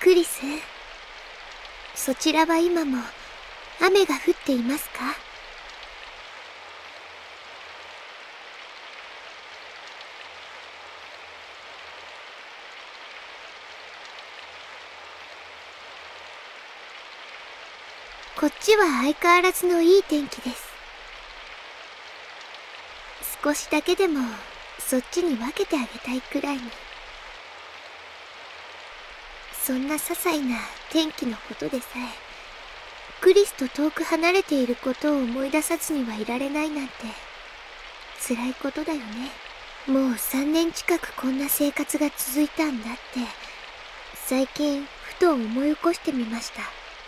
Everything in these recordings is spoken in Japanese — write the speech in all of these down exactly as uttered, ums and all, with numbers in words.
クリス、そちらは今も雨が降っていますか？こっちは相変わらずのいい天気です。少しだけでもそっちに分けてあげたいくらいに。そんな些細な天気のことでさえ、クリスと遠く離れていることを思い出さずにはいられないなんて辛いことだよね。もうさんねん近くこんな生活が続いたんだって最近ふと思い起こしてみました。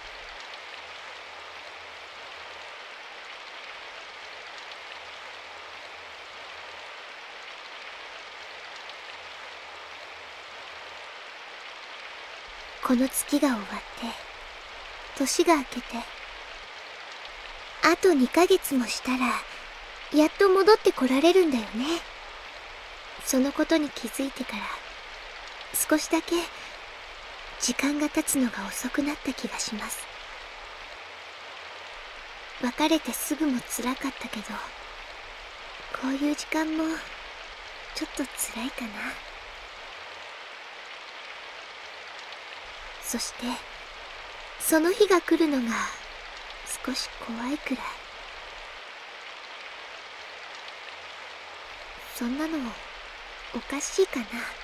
この月が終わって年が明けてあとにかげつもしたらやっと戻ってこられるんだよね。そのことに気づいてから少しだけ時間が経つのが遅くなった気がします。別れてすぐも辛かったけど、こういう時間もちょっと辛いかな。そしてその日が来るのが少し怖いくらい。そんなのおかしいかな。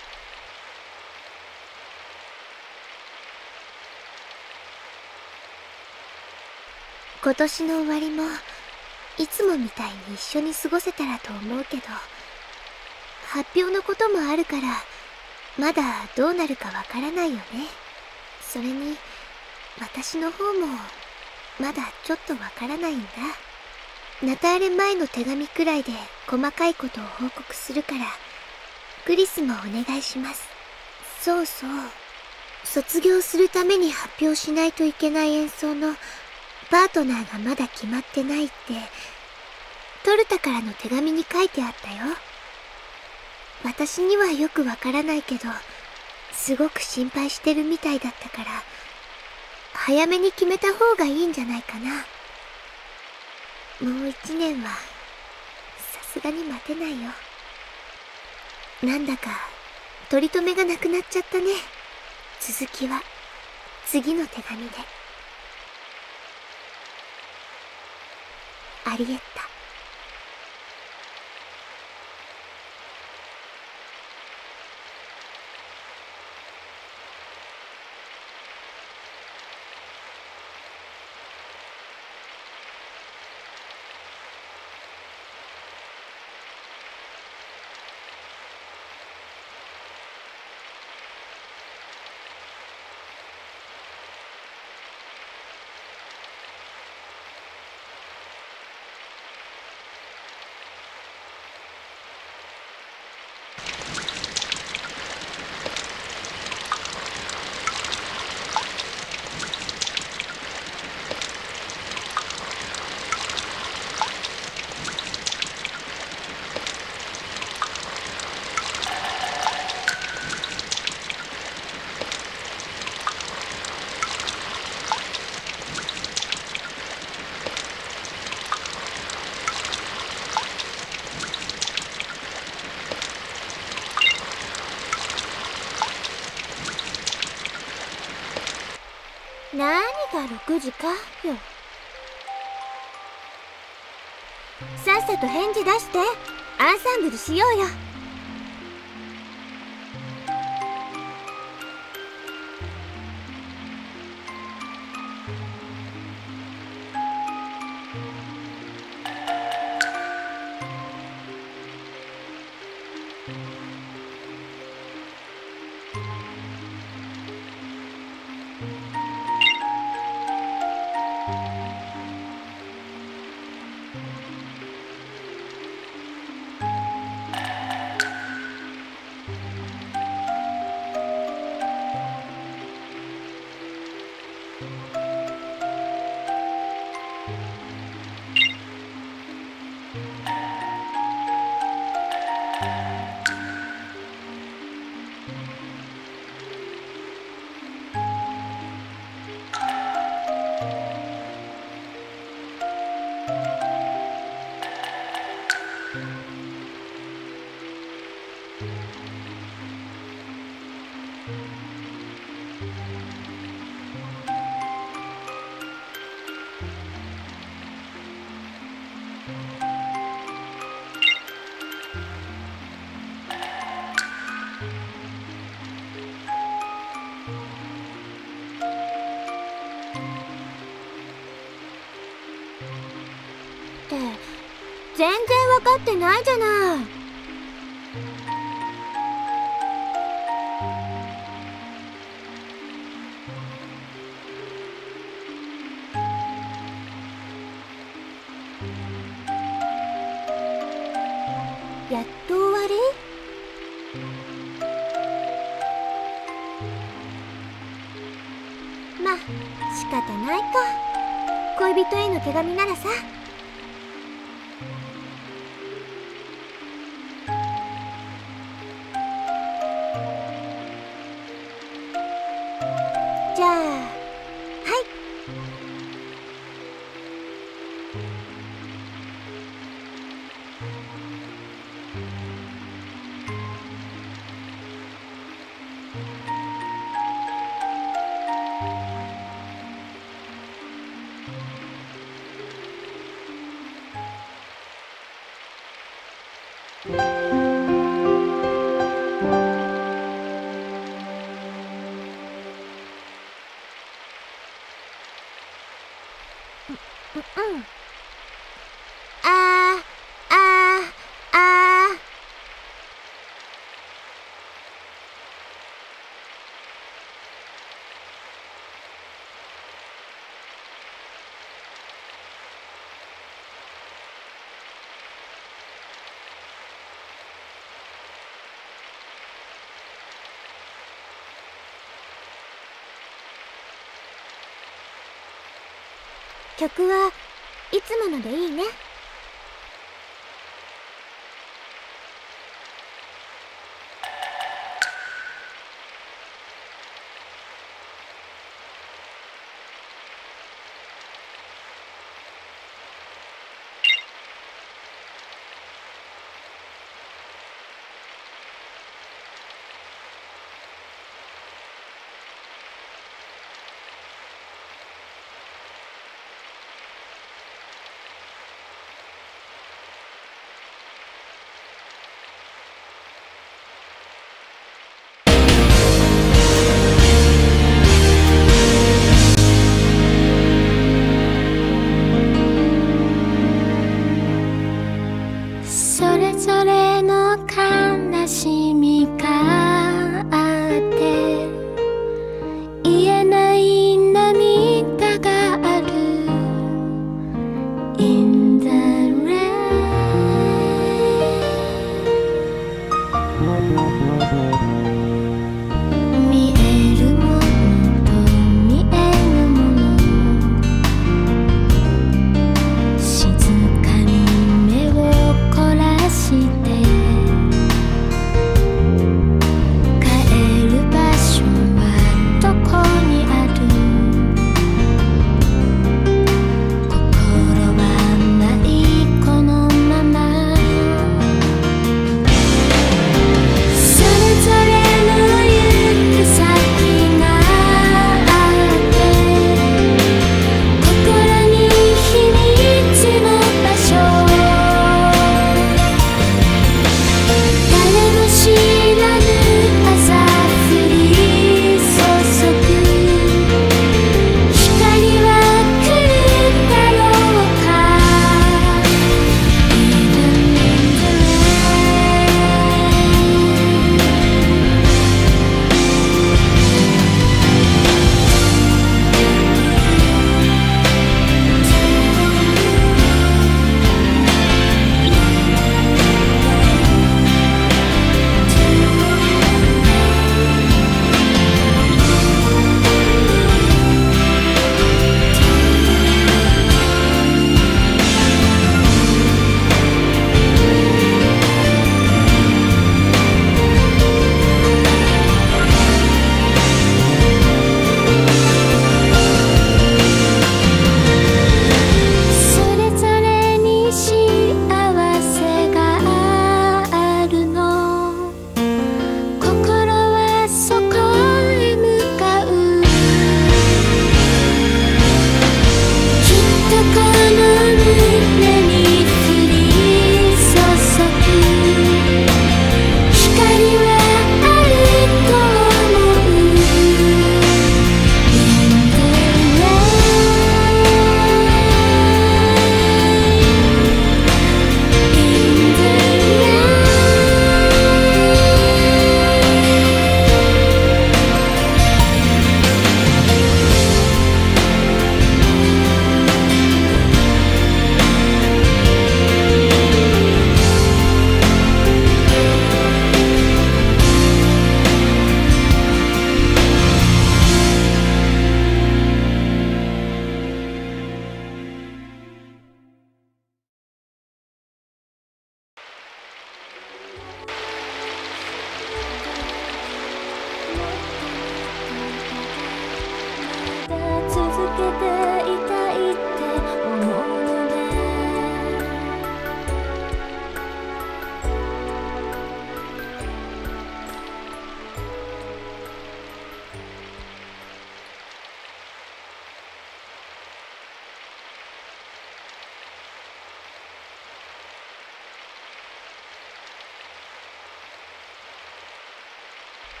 今年の終わりもいつもみたいに一緒に過ごせたらと思うけど、発表のこともあるからまだどうなるかわからないよね。それに私の方もまだちょっとわからないんだ。ナターレ前の手紙くらいで細かいことを報告するからクリスもお願いします。そうそう、卒業するために発表しないといけない演奏のパートナーがまだ決まってないってトルタからの手紙に書いてあったよ。私にはよくわからないけどすごく心配してるみたいだったから早めに決めた方がいいんじゃないかな。もう一年はさすがに待てないよ。なんだか取り留めがなくなっちゃったね。続きは次の手紙で。アリエッタ。何がろくじかよ。さっさと返事出してアンサンブルしようよ。 全然わかってないじゃない。やっと終わり？まあ仕方ないか。恋人への手紙ならさ。じゃあ、はい。うん。あーあーあー曲はいつものでいいね。それぞれの悲しみがあって言えない涙がある In the rain 見えるものと見えぬもの静かに目を凝らして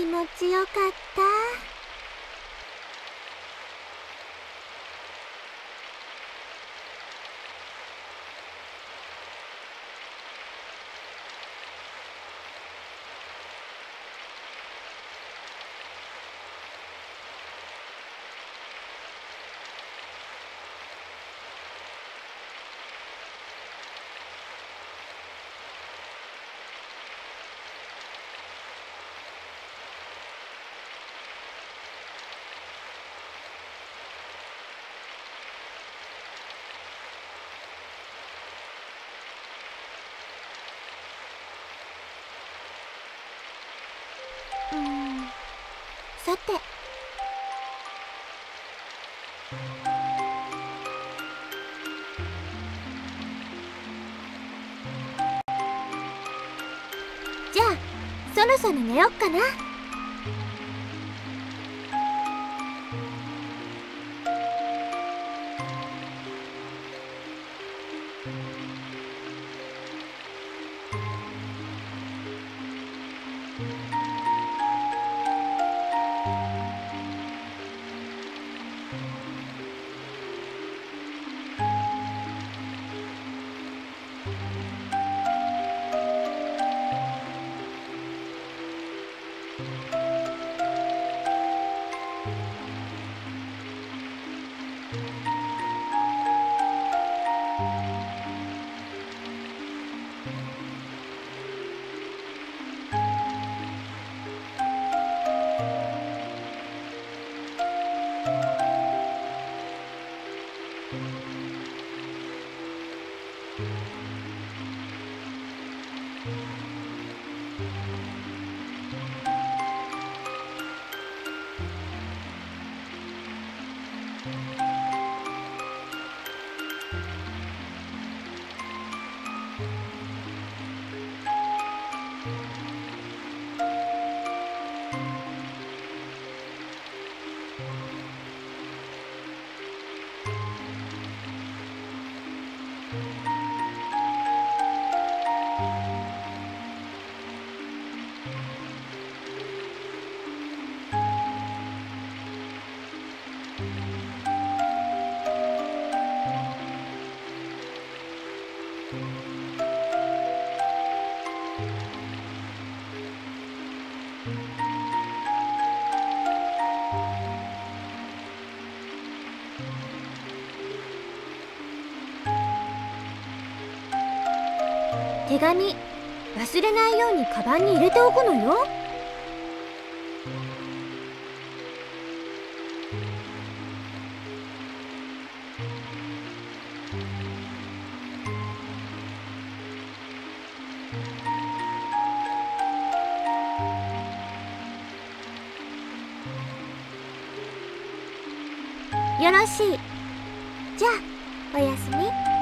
持ちよかった。うーん、さて。じゃあそろそろ寝よっかな。手紙忘れないようにカバンに入れておくのよ。よろしい。じゃあおやすみ。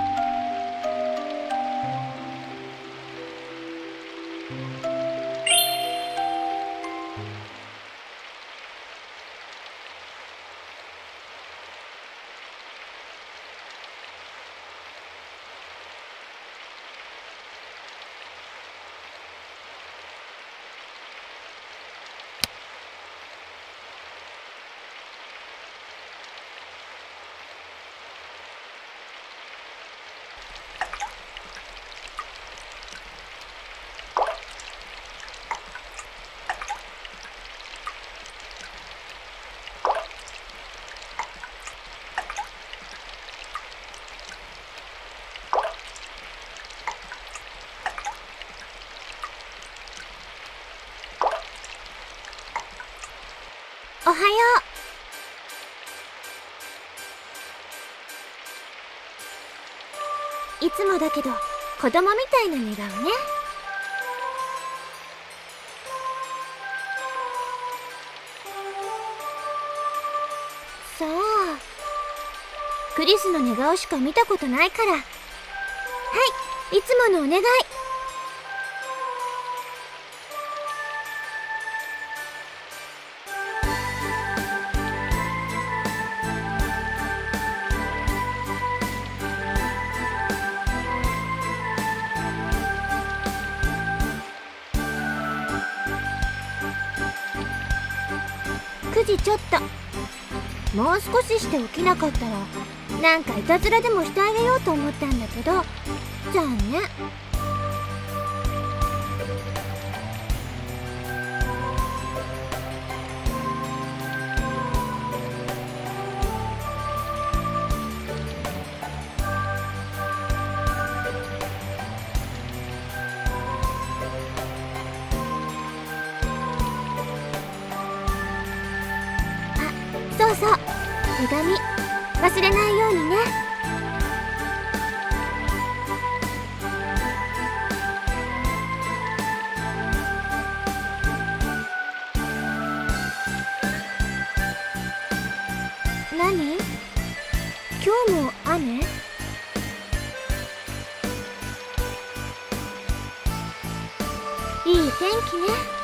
おはよう。いつもだけど子供みたいな寝顔ね。さあ、クリスの寝顔しか見たことないから。はい、いつものお願い。 じちょっと。もう少しして起きなかったらなんかいたずらでもしてあげようと思ったんだけど残念。そうそう、手紙忘れないようにね。何？今日も雨？いい天気ね。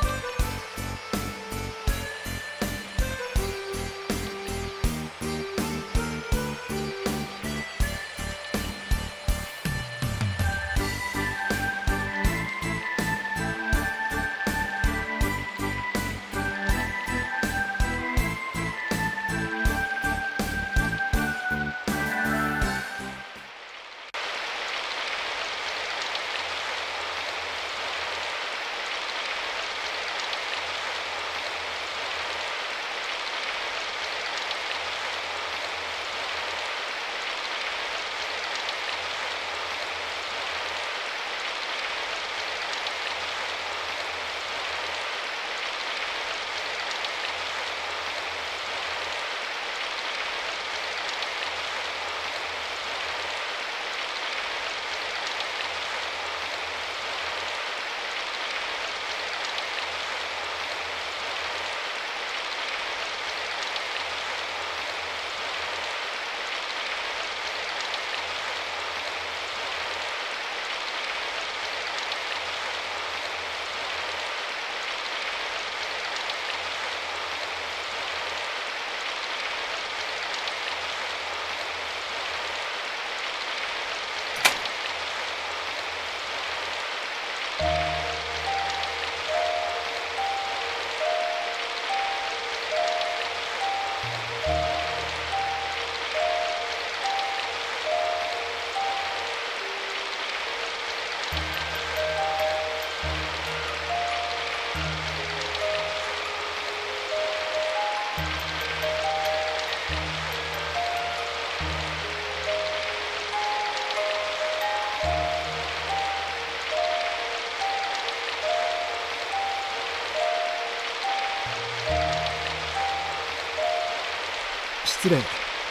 失礼。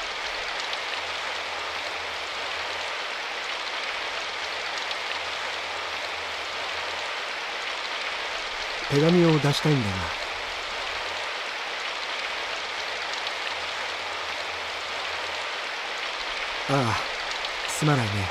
手紙を出したいんだが。ああ、すまないね。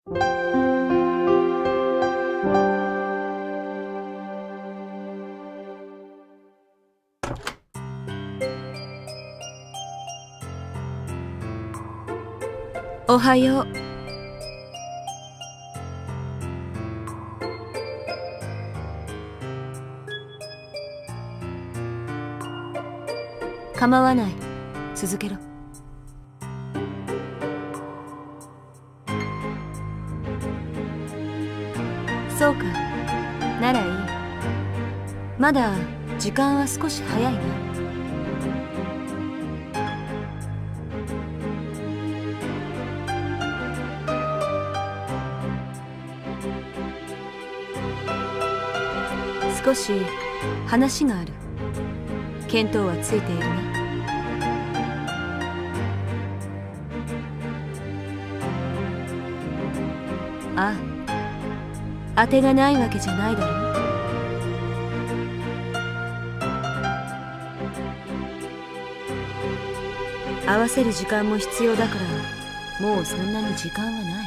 おはよう。構わない。続けろ。そうか。ならいい。まだ時間は少し早いな。少し話がある。見当はついているね。ああ、当てがないわけじゃないだろう。合わせる時間も必要だから、もうそんなに時間はない。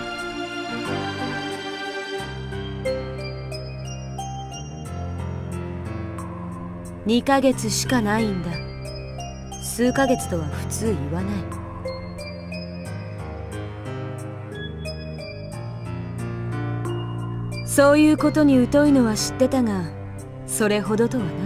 にかげつしかないんだ。数ヶ月とは普通言わない。そういうことに疎いのは知ってたが、それほどとはな。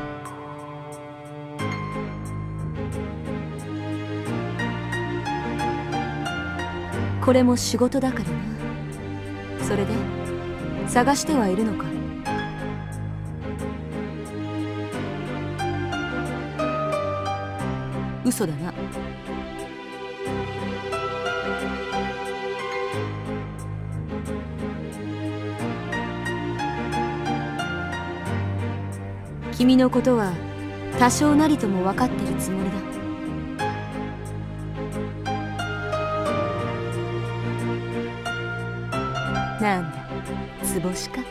これも仕事だからな。それで探してはいるのか。嘘だな。君のことは多少なりとも分かってるつもりだ。なんだ、図星か。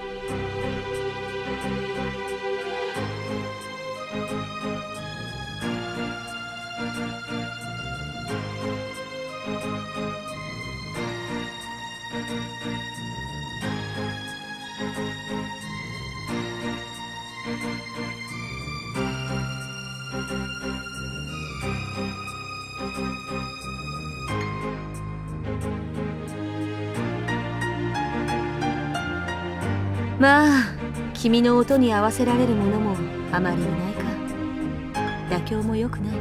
まあ、君の音に合わせられるものもあまりいないか。妥協も良くない。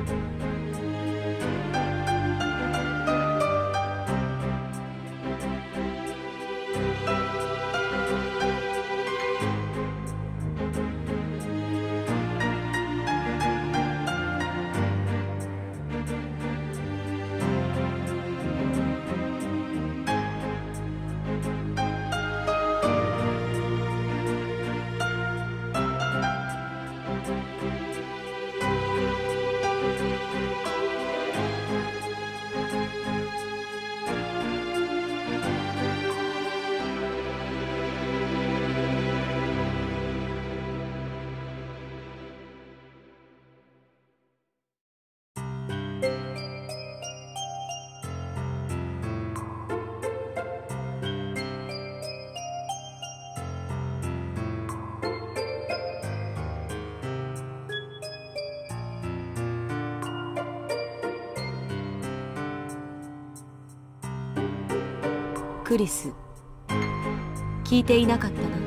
クリス、聞いていなかったな。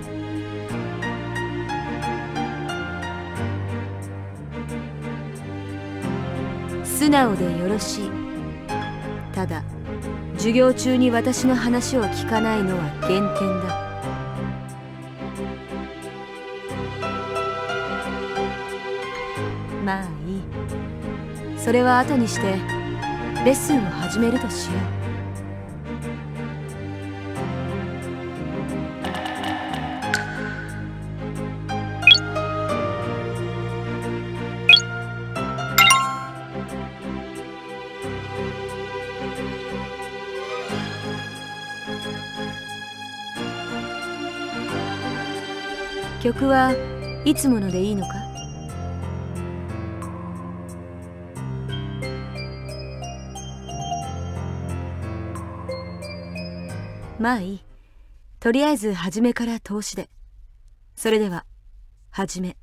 素直でよろしい。ただ授業中に私の話を聞かないのは減点だ。まあいい。それは後にしてレッスンを始めるとしよう。曲はいつものでいいのか？ まあいい。とりあえず初めから投資で。それでは始め。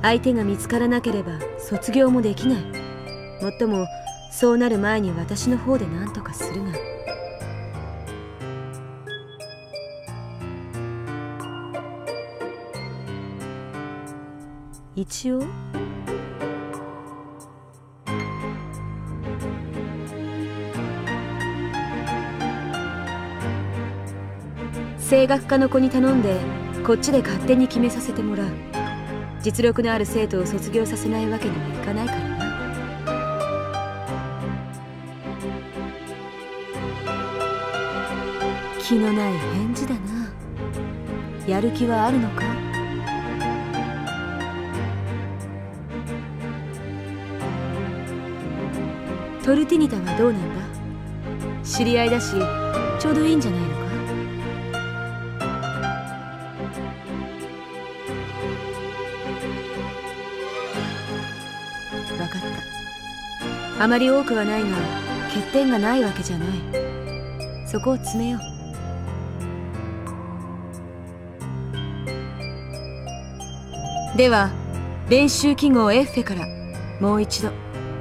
相手が見つからなければ卒業もできない。もっともそうなる前に私の方で何とかするが。一応声楽科の子に頼んでこっちで勝手に決めさせてもらう。実力のある生徒を卒業させないわけにはいかないからな。気のない返事だな。やる気はあるのか？トルティニタはどうなんだ？知り合いだしちょうどいいんじゃないのか？分かった。あまり多くはないが欠点がないわけじゃない。そこを詰めよう。では練習記号 エッフェ からもう一度。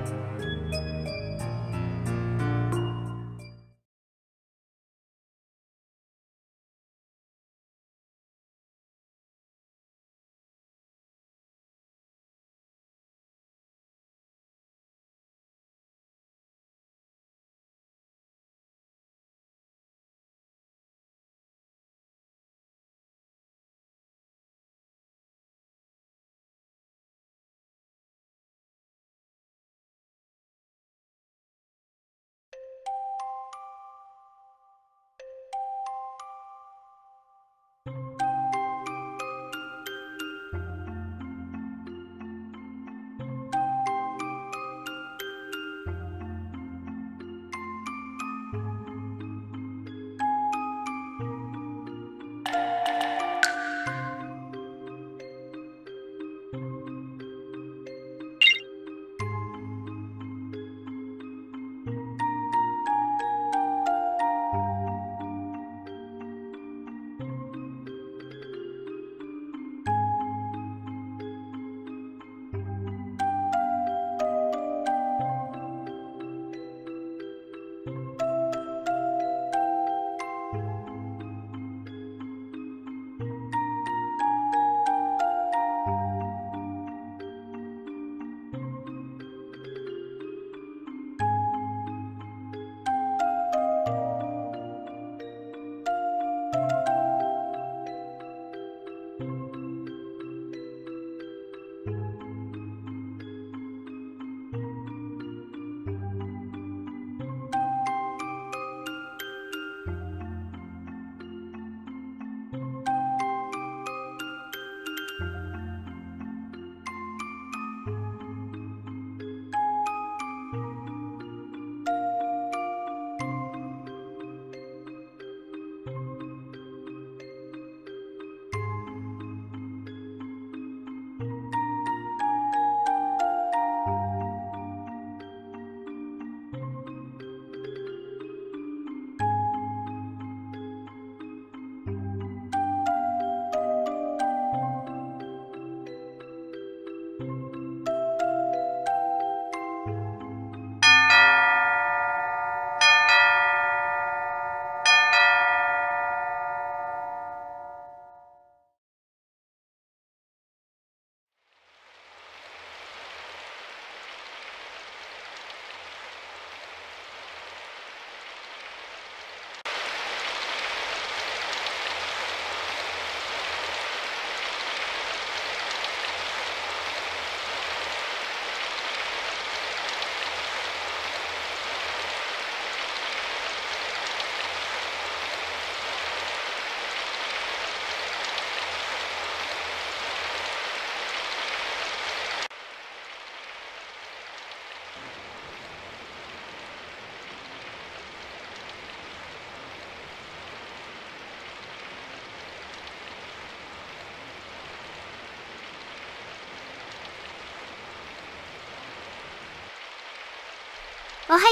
おはよ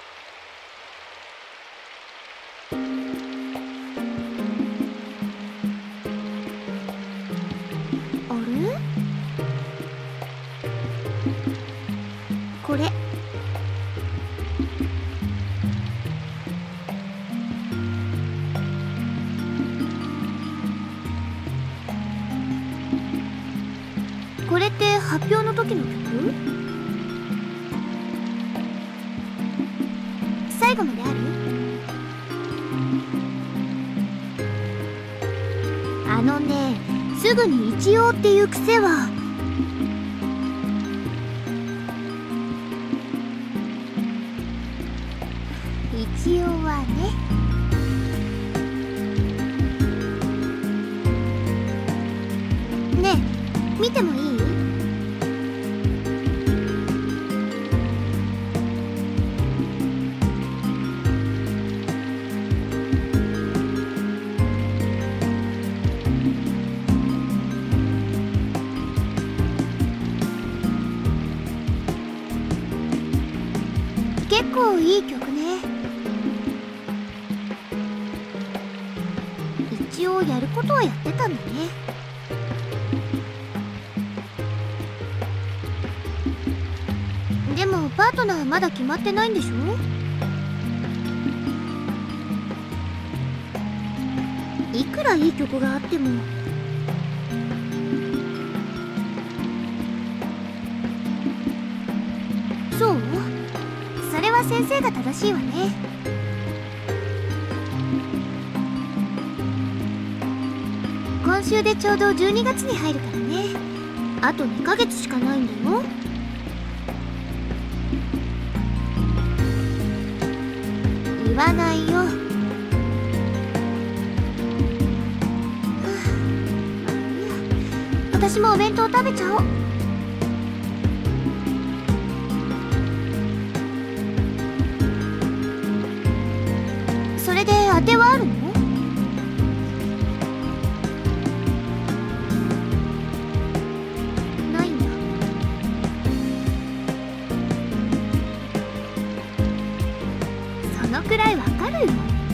う。 時の曲？最後まである？あのね、すぐに一応っていう癖は。一応はね。ねえ、見てもいい？結構いい曲ね。一応やることはやってたんだね。でもパートナーまだ決まってないんでしょ？いくらいい曲があっても。そう？それは先生が正しいわね。今週でちょうどじゅうにがつに入るからね。あとにかげつしかないんだよ。言わないよ。はあ、私もお弁当食べちゃおう。それで当てはあるの？ないんだ。そのくらいわかるよ。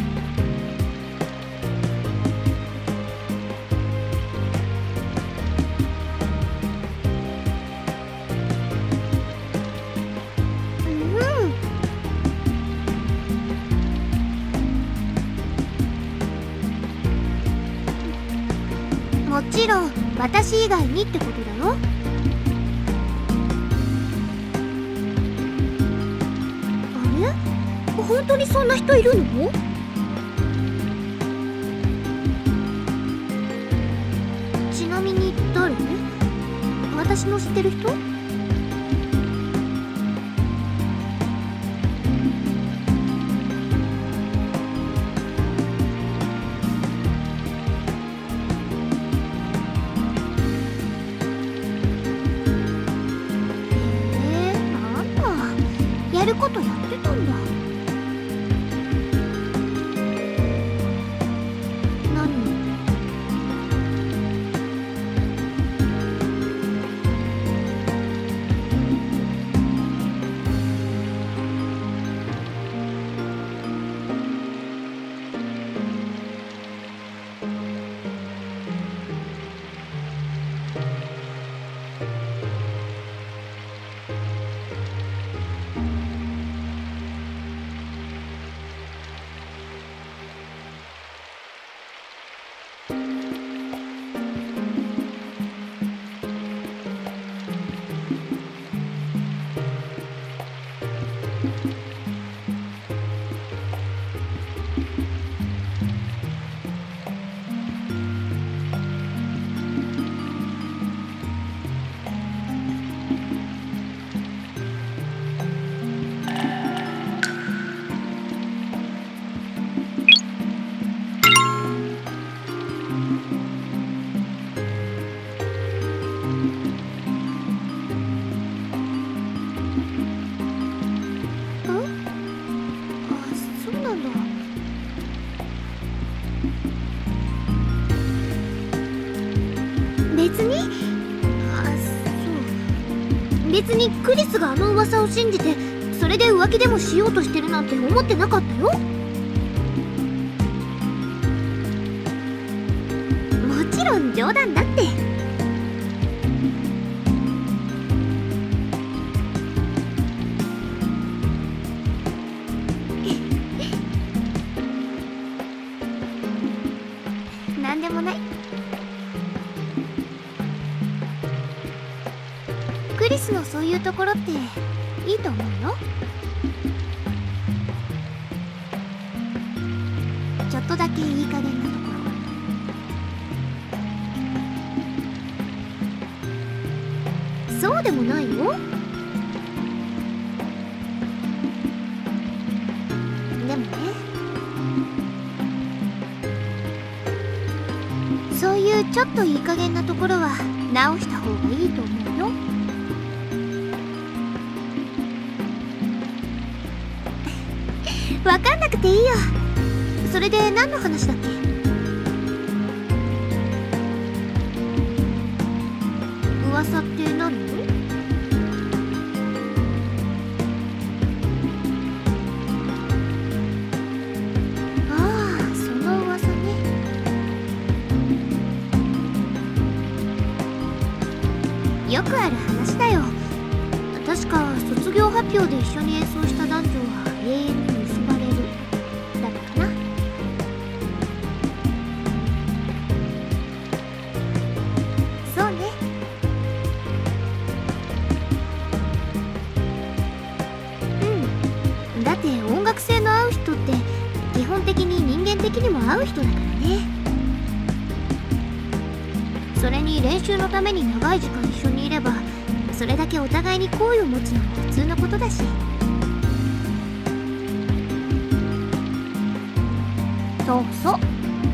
もちろん私以外にってことだよ。あれ？本当にそんな人いるの？ちなみに誰？私の知ってる人？やることやってたんだ。何？別に、あ、そう。別にクリスがあの噂を信じて、それで浮気でもしようとしてるなんて思ってなかったよ。もちろん冗談だって。なんでもない。クリススのそういうところっていいと思うよ。ちょっとだけいい加減なところ。そうでもないよ。でもね、そういうちょっといい加減なところは直した方がいいと思うよ。わかんなくていいよ。それで何の話だっけ？噂って何？ああ、その噂ね。よくある話だよ。確か卒業発表で一緒に演奏した男女は永遠に結ばれるだったかな。そうね。うん。だって音楽性の合う人って基本的に人間的にも合う人だからね。それに練習のために長い時間一緒にいればそれだけお互いに好意を持つのも普通のことだし。そうそう。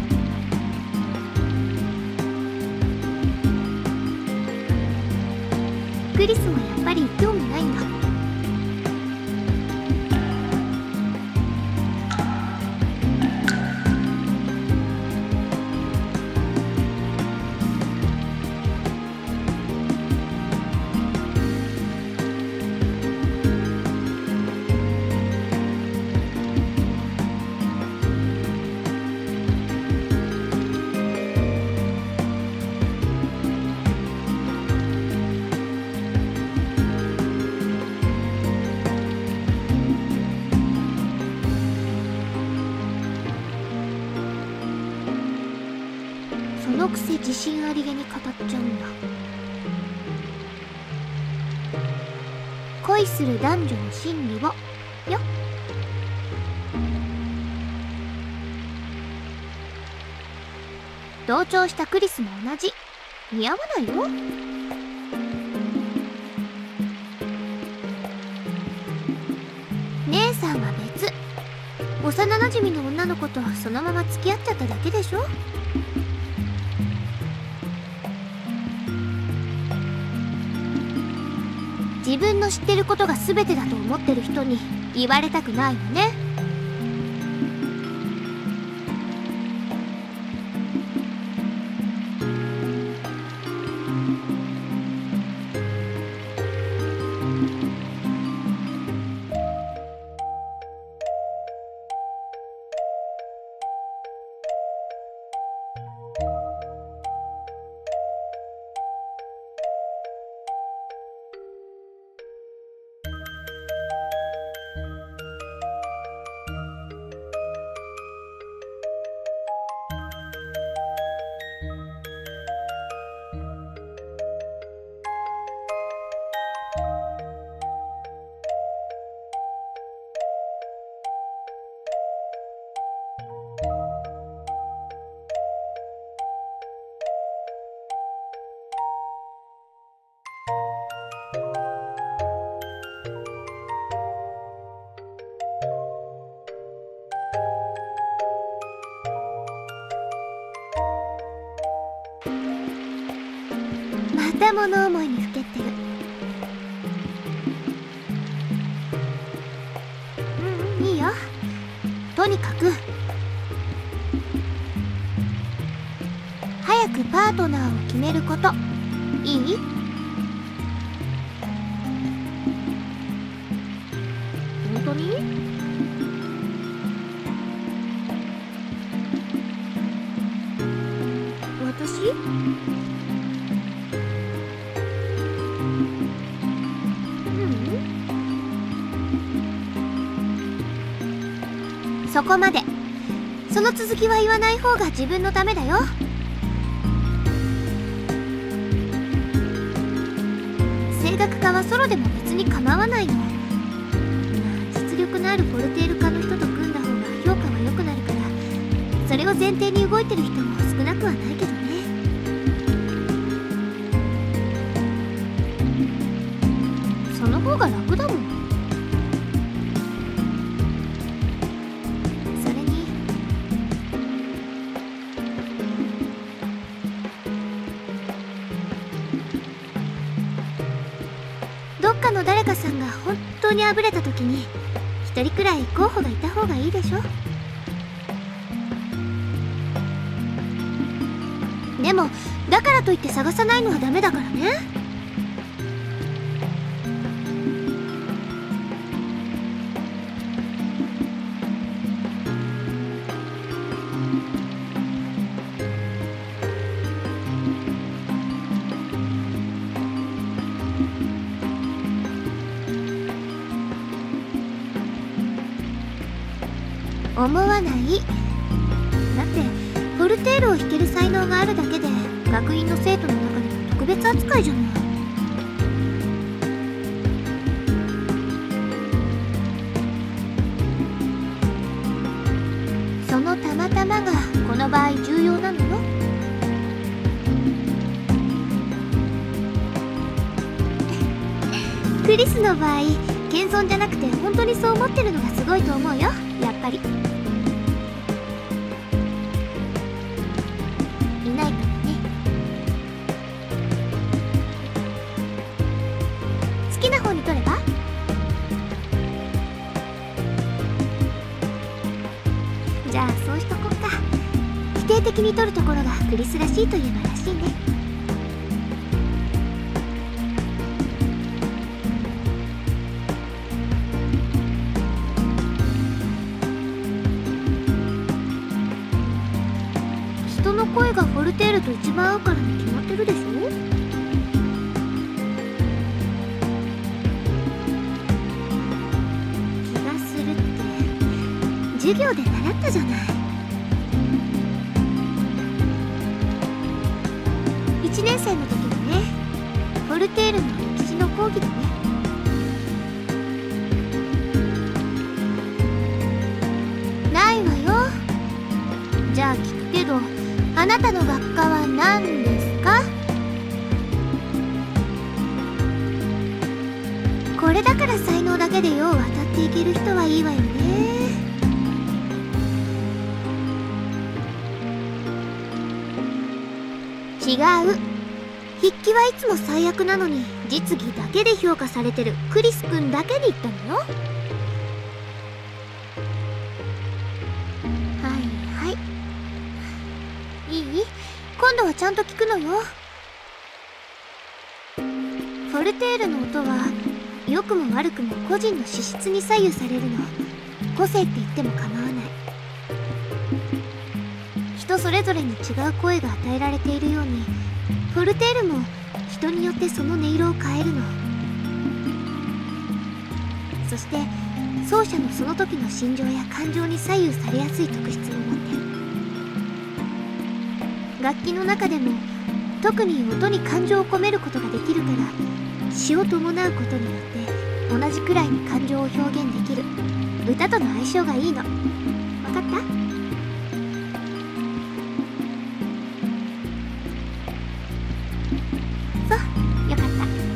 クリスもやっぱり興味ないんだ。そのくせ自信ありげに語っちゃうんだ。恋する男女の心理をよ。同調したクリスも同じ。似合わないよ。姉さんは別。幼なじみの女の子とそのまま付き合っちゃっただけでしょ。自分の知ってることが全てだと思ってる人に言われたくないよね。また物思いにふけってる。うん、いいよ。とにかく早くパートナーを決めること。いい？本当に？私？そこまで。その続きは言わない方が自分のためだよ。せ声楽家はソロでも別に構わないの。まあ実力のあるフォルテール家の人と組んだ方が評価は良くなるから、それを前提に動いてる人も少なくはないけどね。その方が楽だもん。それにどっかの誰かさんが本当にあぶれた時に一人くらい候補がいた方がいいでしょ。でもだからといって探さないのはダメだからね。思わない。だってフォルテールを弾ける才能があるだけで学院の生徒の中でも特別扱いじゃない。そのたまたまがこの場合重要なのよ。クリスの場合謙遜じゃなくて本当にそう思ってるのがすごいと思うよ、やっぱり。いないからね。好きな方に取れば？じゃあそうしとこっか。否定的に取るところがクリスらしいといえばらしいね。人の声がフォルテールと一番合うからに決まってるでしょ。気がするって授業で習ったじゃない。いちねん生の時にね、フォルテールの歴史の講義でね。ないわよ。じゃあ聞くけど、あなたの学科は何ですか？これだから才能だけで世を渡っていける人はいいわよね。違う。筆記はいつも最悪なのに実技だけで評価されてるクリス君だけに言ったのよ。はいはい、いい？今度はちゃんと聞くのよ。フォルテールの音は良くも悪くも個人の資質に左右されるの。個性って言っても構わない。人それぞれに違う声が与えられているように、フォルテールも人によってその音色を変えるの。そして奏者のその時の心情や感情に左右されやすい特質を持ってる。楽器の中でも特に音に感情を込めることができるから、詩を伴うことによって同じくらいに感情を表現できる。歌との相性がいいの。分かった？そう、よかった。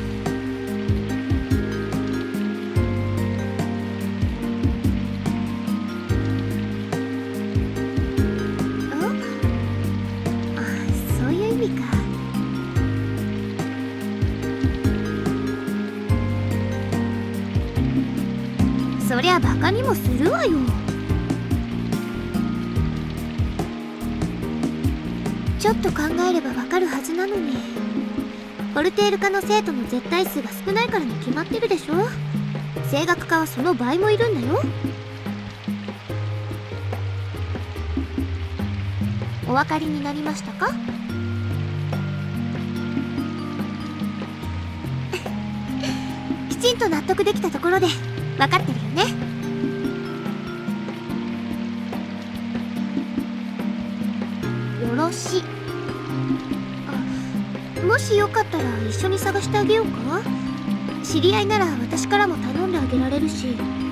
そりゃバカにもするわよ。ちょっと考えればわかるはずなのに。フォルテール科の生徒の絶対数が少ないからに決まってるでしょ。声楽科はその倍もいるんだよ。お分かりになりましたか？きちんと納得できたところで分かってるよね。よろしい。あ、もしよかったら一緒に探してあげようか？ 知り合いなら私からも頼んであげられるし。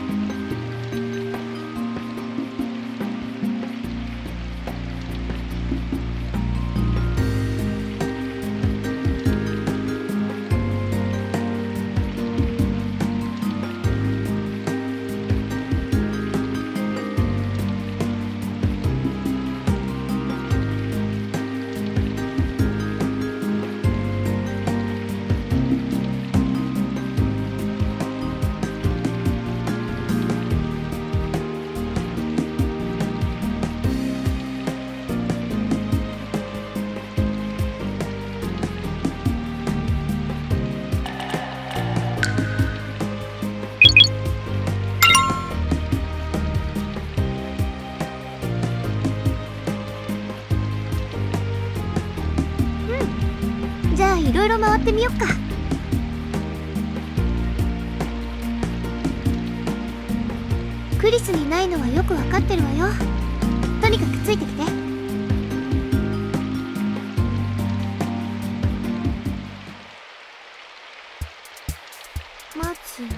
じゃあいろいろ回ってみよっか。クリスにないのはよくわかってるわよ。とにかくついてきて。まずは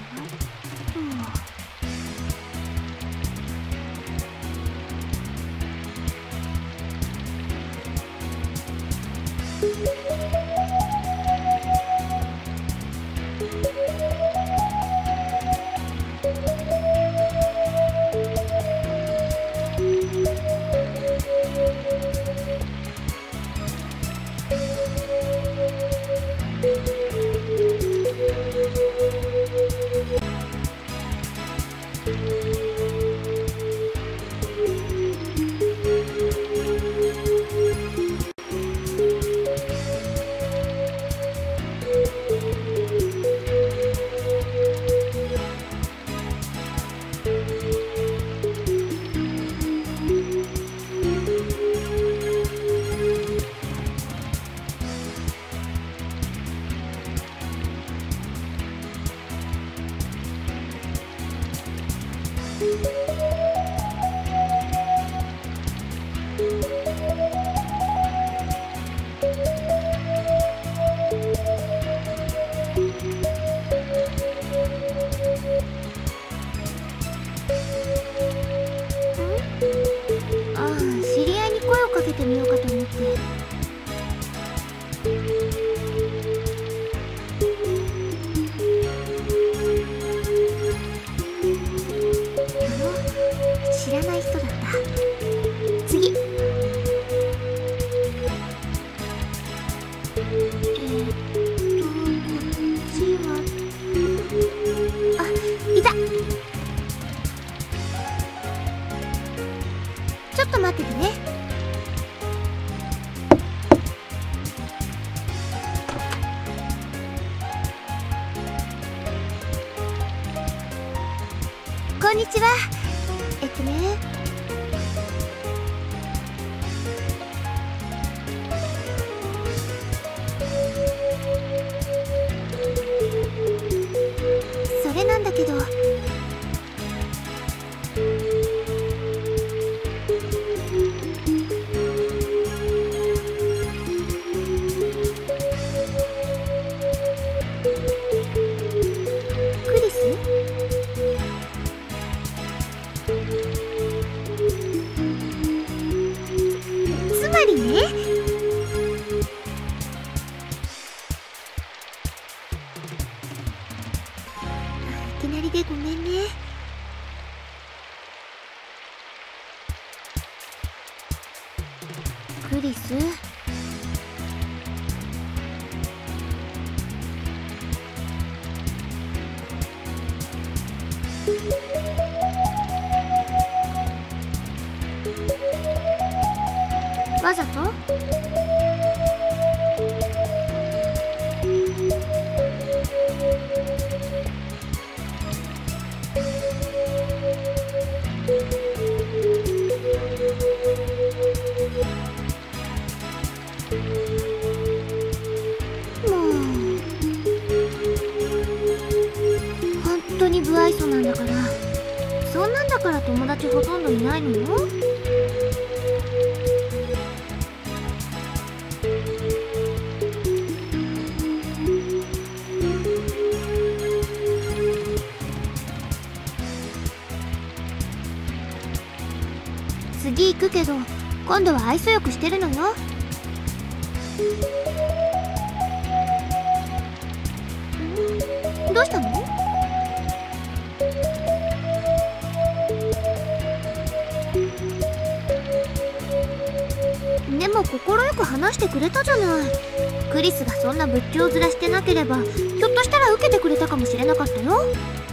かけてみようかと思って。知らない人だった。次。えー、っとこっちは。あ、いた。ちょっと待っててね。こんにちは。えっとね。それなんだけど。クリス？つまりね、いきなりでごめんね。クリス、わざと？もう本当に不愛想なんだから。そんなんだから友達ほとんどいないのよ。 行くけど今度は愛想よくしてるのよ。どうしたの？でも快く話してくれたじゃない。クリスがそんな仏頂面してなければひょっとしたら受けてくれたかもしれなかったよ。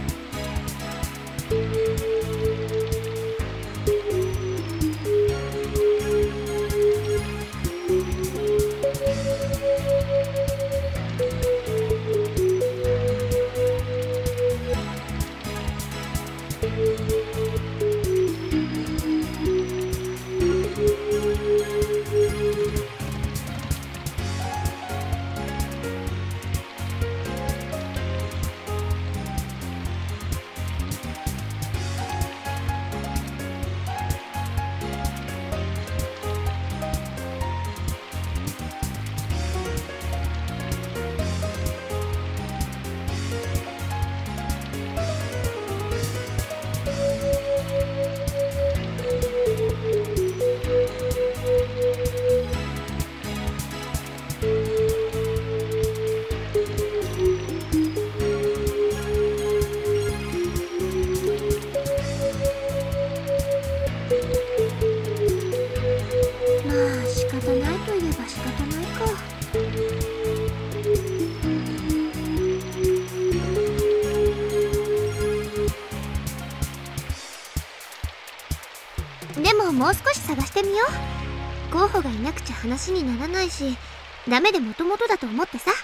でももう少し探してみよう。候補がいなくちゃ話にならないし、ダメでもともとだと思ってさ。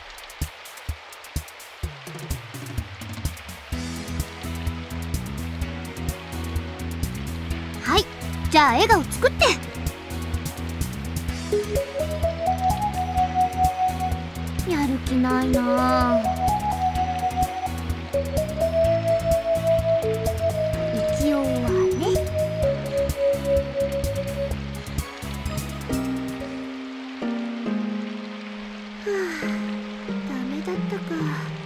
はい、じゃあ笑顔作って。やる気ないなあ。一応はね。はあ、ダメだったか。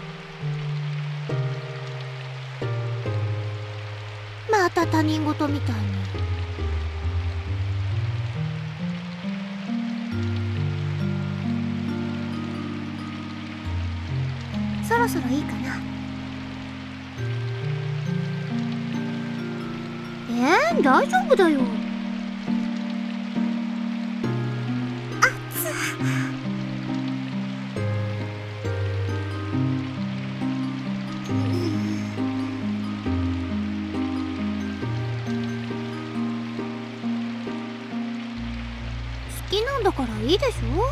また他人事みたいに。そろそろいいかな。えー、大丈夫だよ。あっつ。好きなんだからいいでしょ。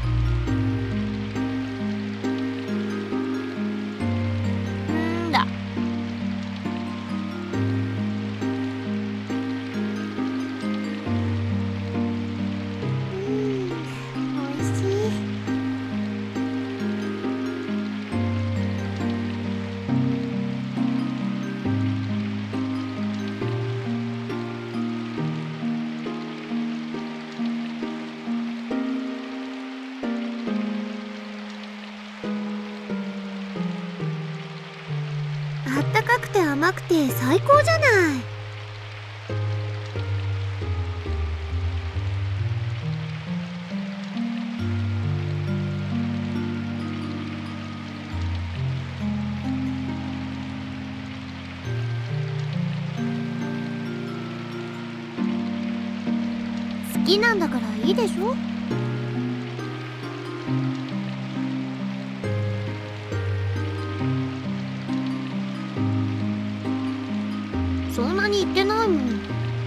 あったかくて甘くて最高じゃない。好きなんだからいいでしょ。そんなに言ってないもん。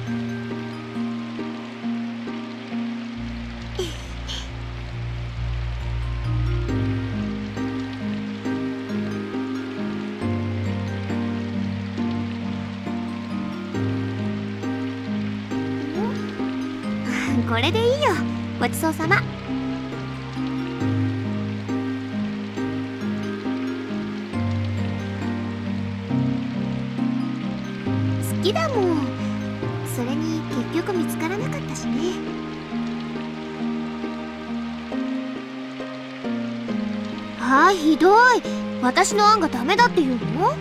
これでいいよ。ごちそうさま。好きだもん。それに結局見つからなかったしね。ああ、ひどい。私の案がダメだっていうの？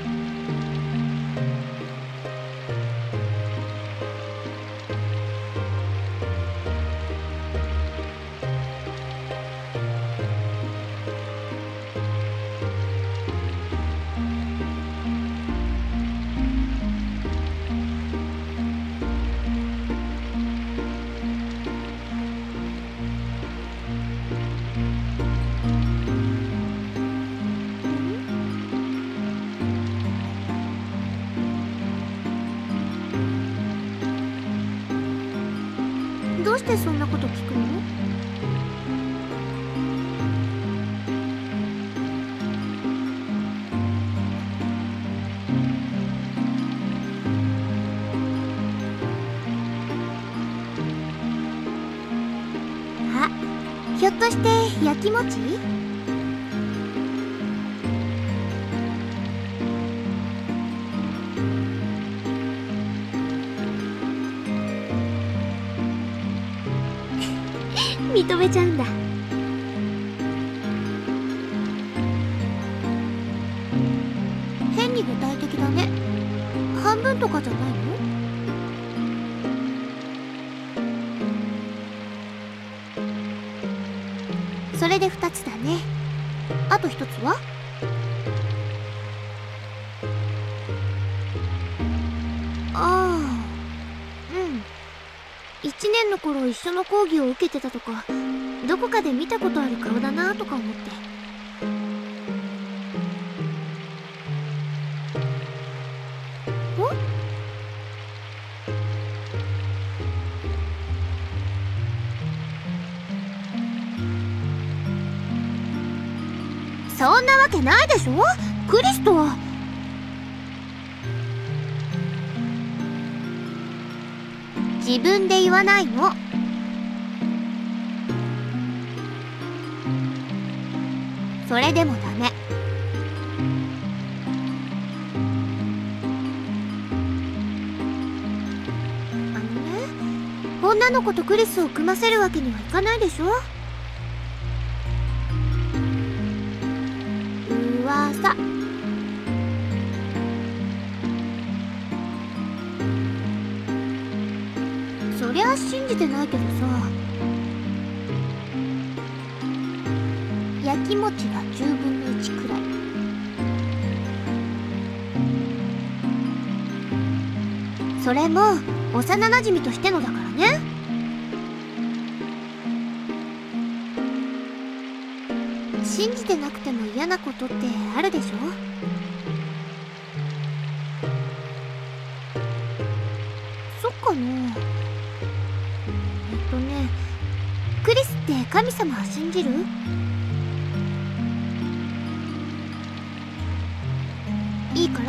どうしてそんなこと聞くの？あ、ひょっとして焼き餅？認めちゃうんだ。変に具体的だね。半分とかじゃないの？それでふたつだね。あとひとつは？ああ、うんいちねんの頃一緒の講義を受けてたとか、どこかで見たことある顔だなとか思って。お？そんなわけないでしょ。クリスとは。自分で言わないの。それでもダメ。あのね、女の子とクリスを組ませるわけにはいかないでしょ。噂。そりゃ信じてないけどさ、焼き餅がじゅうぶんのいちくらい。それも幼なじみとしてのだからね。信じてなくても嫌なことってあるでしょ。そっかな。えっとね、クリスって神様は信じる？いいから。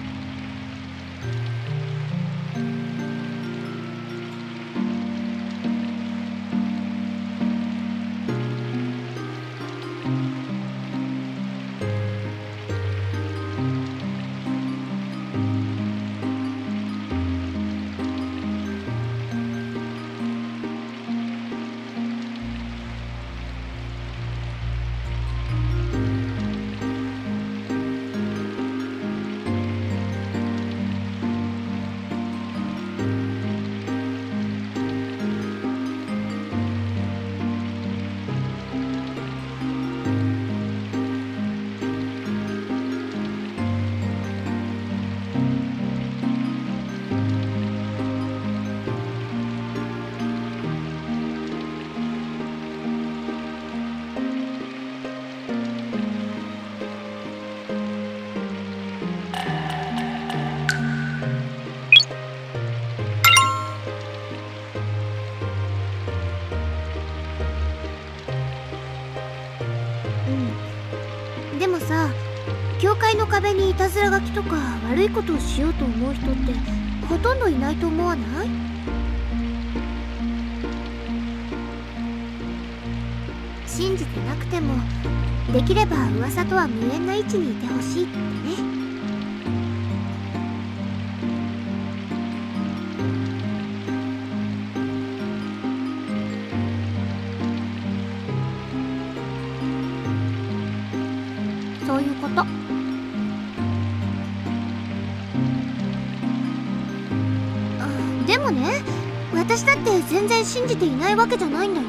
でもさ、教会の壁にいたずら書きとか悪いことをしようと思う人ってほとんどいないと思わない？信じてなくてもできれば噂とは無縁な位置にいてほしいってね。そういうこと。でもね、私だって全然信じていないわけじゃないんだよ。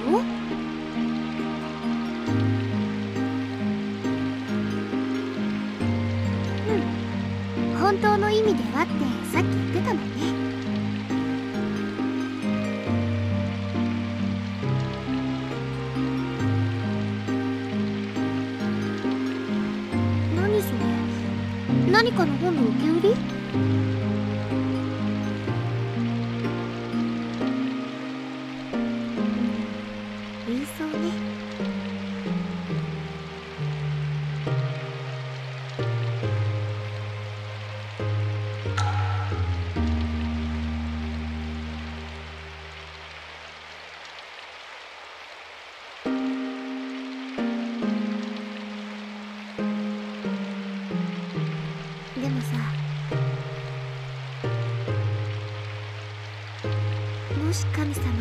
うん、本当の意味ではってさっき言ってたもんね。何それ？何かの本の受け売り？ 真相ね。でもさ、もし神様がいるなら、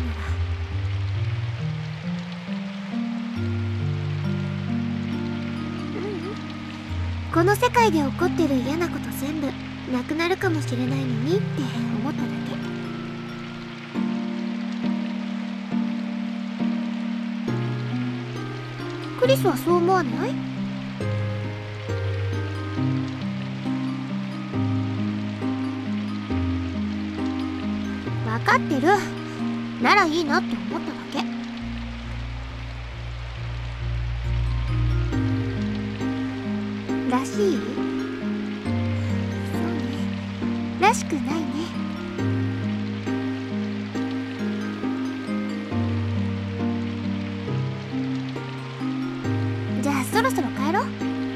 この世界で起こってる嫌なこと全部なくなるかもしれないのにって思っただけ。クリスはそう思わない？分かってる。ならいいなって思っただけ。らしい？そうね。らしくないね。じゃあそろそろ帰ろう。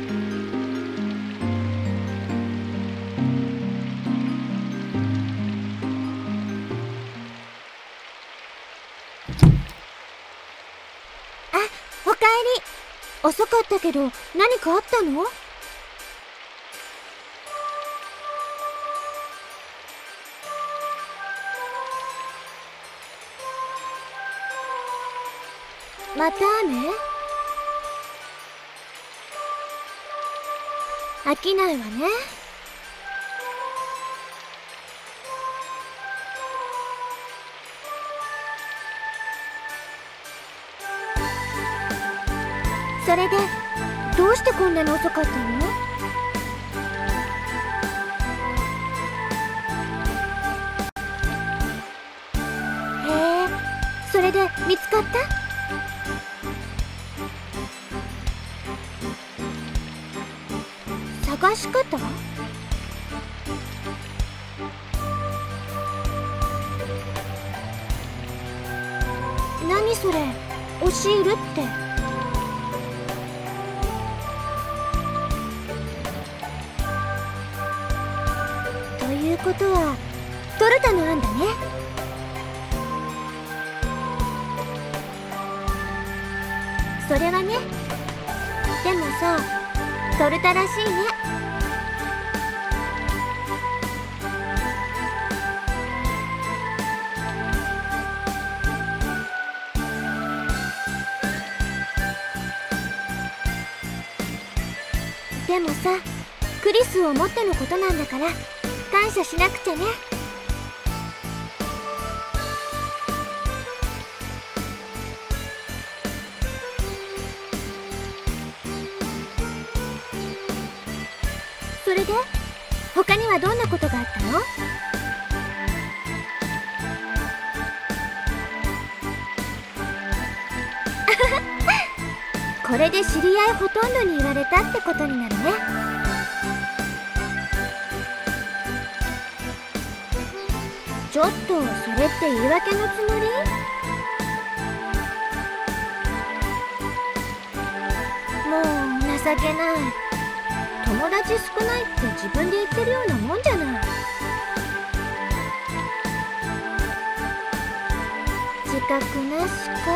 あ、おかえり。遅かったけど何かあったの？また雨？飽きないわね。それでどうしてこんなに遅かったの？へえ、それで見つかった？探し方？何それ、教えるって。ということはトルタの案だね。それはね。でもさ、トルタらしいね。でもさ、クリスを思ってのことなんだから感謝しなくちゃね。それで他にはどんなことがあったの？これで知り合いほとんどに言われたってことになるね。ちょっとそれって言い訳のつもり？もう情けない。友達少ないって自分で言ってるようなもんじゃない。自覚なしか。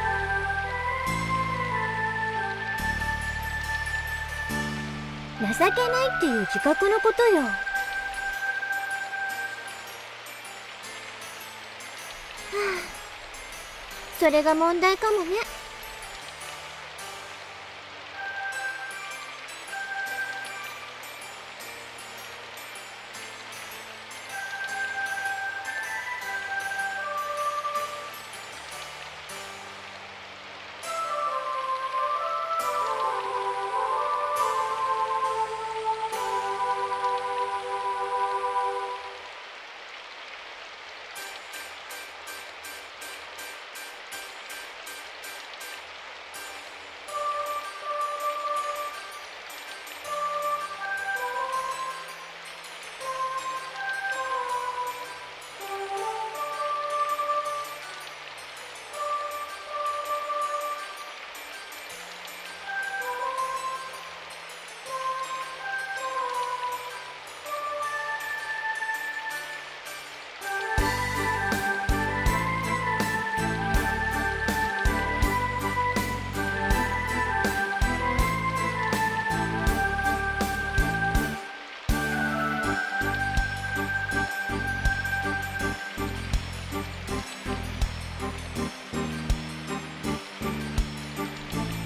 情けないっていう自覚のことよ。はあ、それが問題かもね。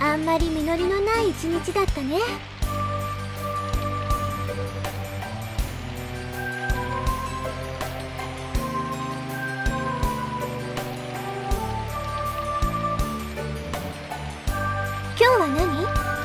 あんまり実りのない一日だったね。今日は何？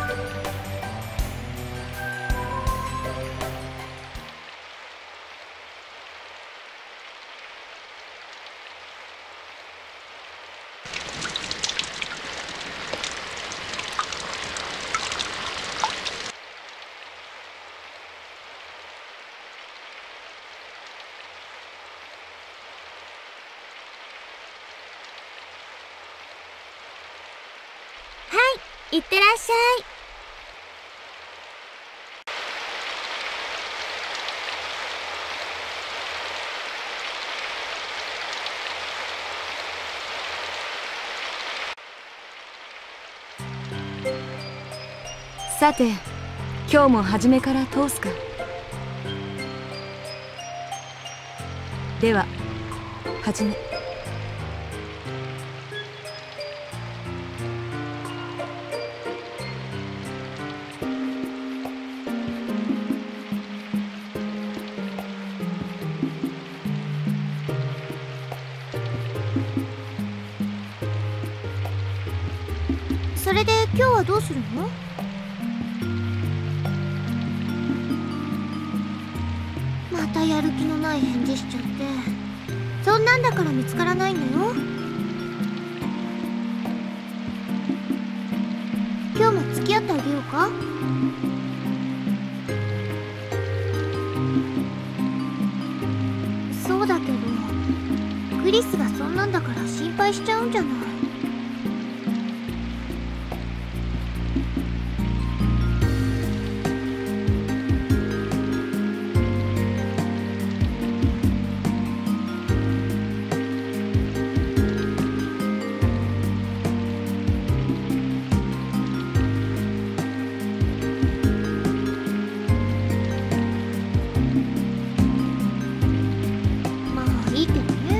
いってらっしゃい。 さて、今日も初めから通すか。では始め。 それで今日はどうするの？またやる気のない返事しちゃって。そんなんだから見つからないんだよ。今日も付き合ってあげようか？そうだけどクリスがそんなんだから心配しちゃうんじゃない？いいけどね。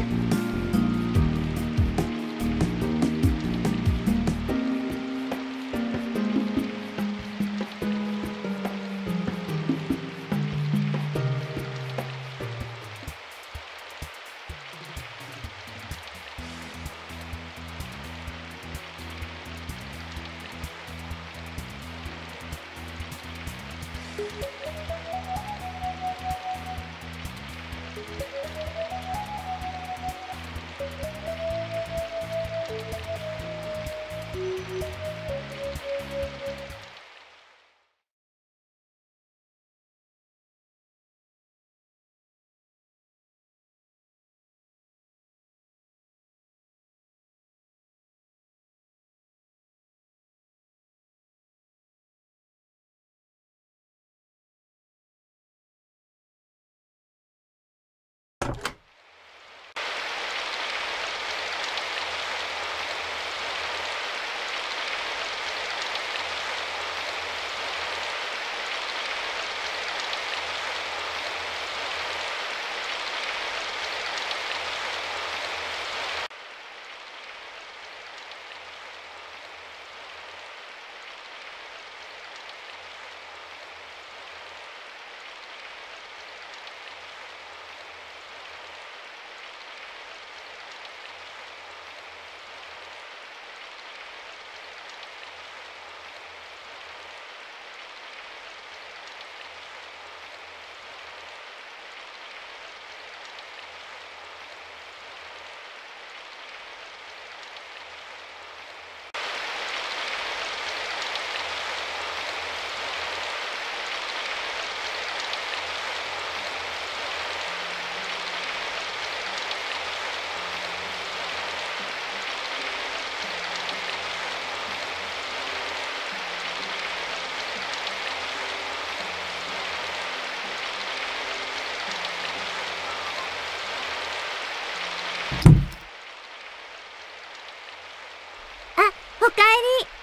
おかえり。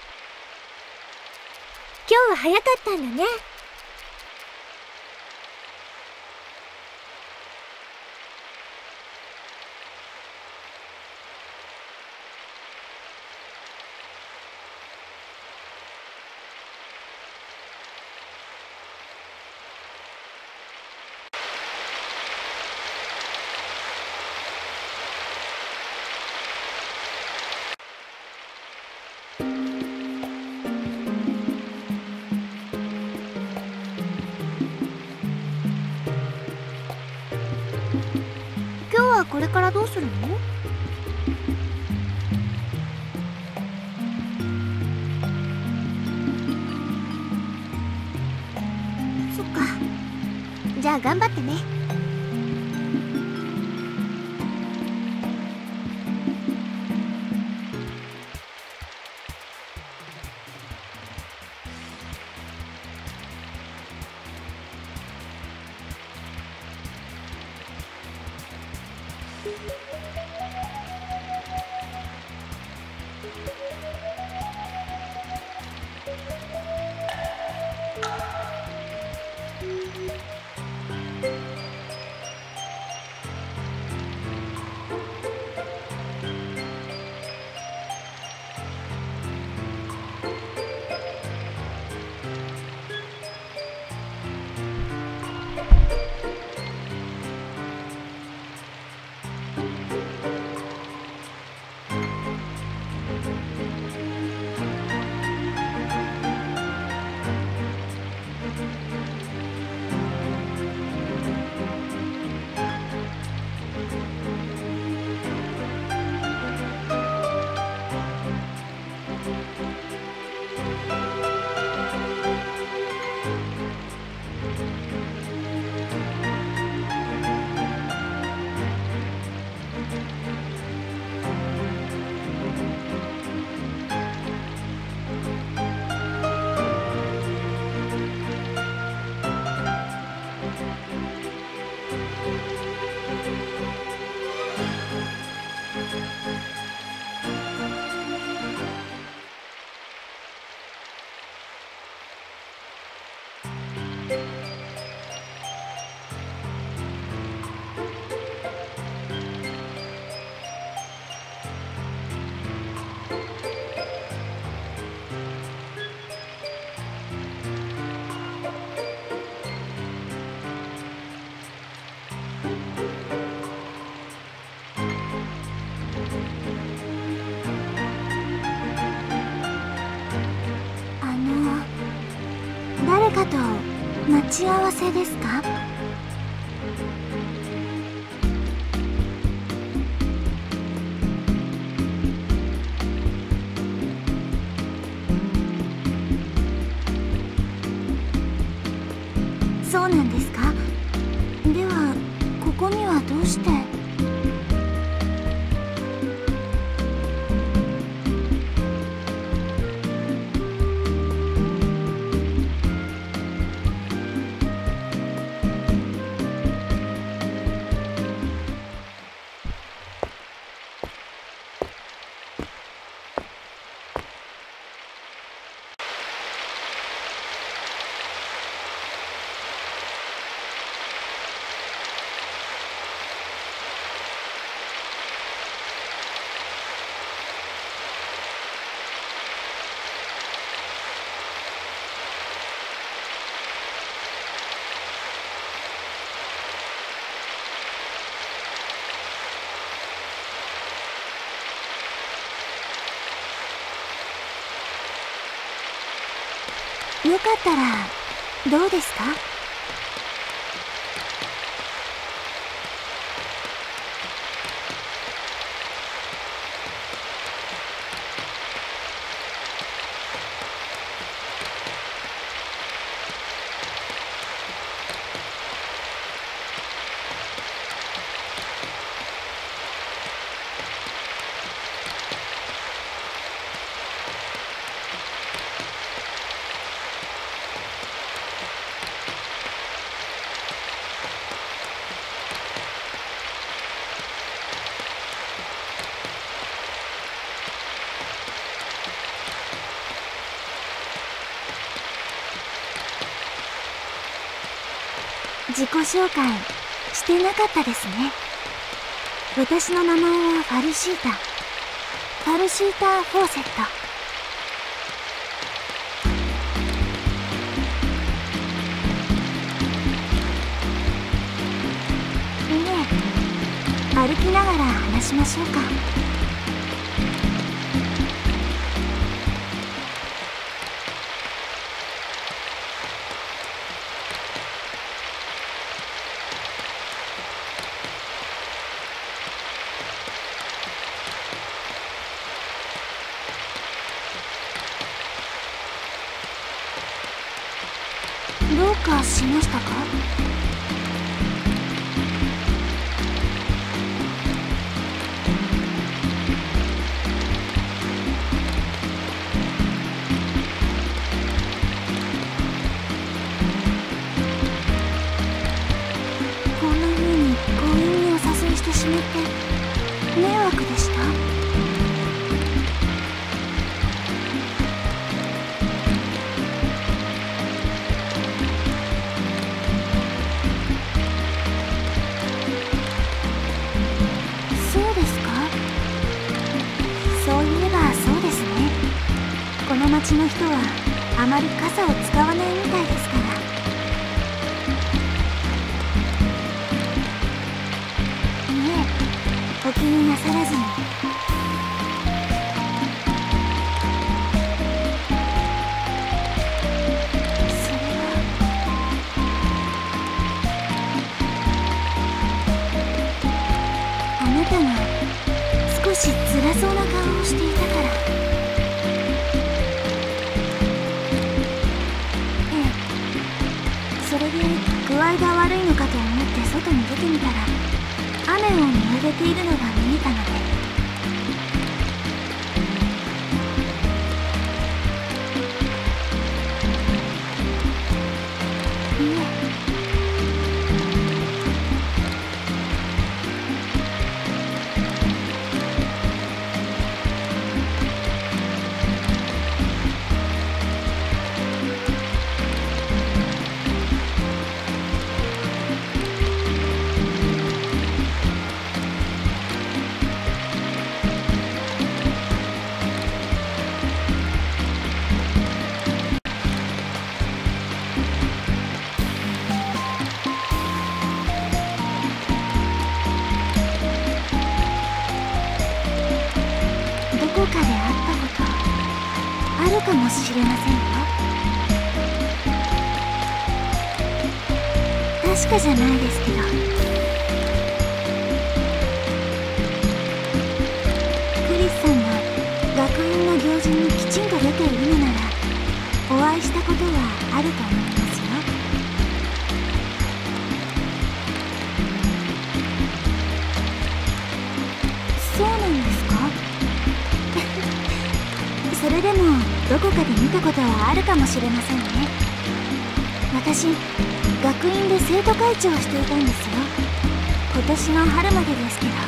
今日は早かったんだね。 これからどうするの？そっか。じゃあ頑張ってね。誰かと待ち合わせですか？そうなんですか？ではここにはどうして？よかったらどうですか？自己紹介してなかったですね。私の名前はファルシータ。ファルシータ・フォーセット。いえ、歩きながら話しましょうか。 どうかしましたか？こんな風に強引にお誘いしてしまって迷惑でした？そうですか？そういえばそうですね。この町の人はあまり傘を使わないみたいですから。いえ、お気になさらずに。それはあなたが少し辛そうな顔をしていたから。ええ、それで具合が悪いのかと思って外に出てみたら雨を見上げているのが見えたので。いえ、どこかで会ったことあるかもしれませんよ。確かじゃないですけど。クリスさんが学院の行事にきちんと出ているのならお会いしたことはあると思いますよ。そうなんですか？それでもどこかで見たことはあるかもしれませんね。私、学院で生徒会長をしていたんですよ。今年の春までですけど。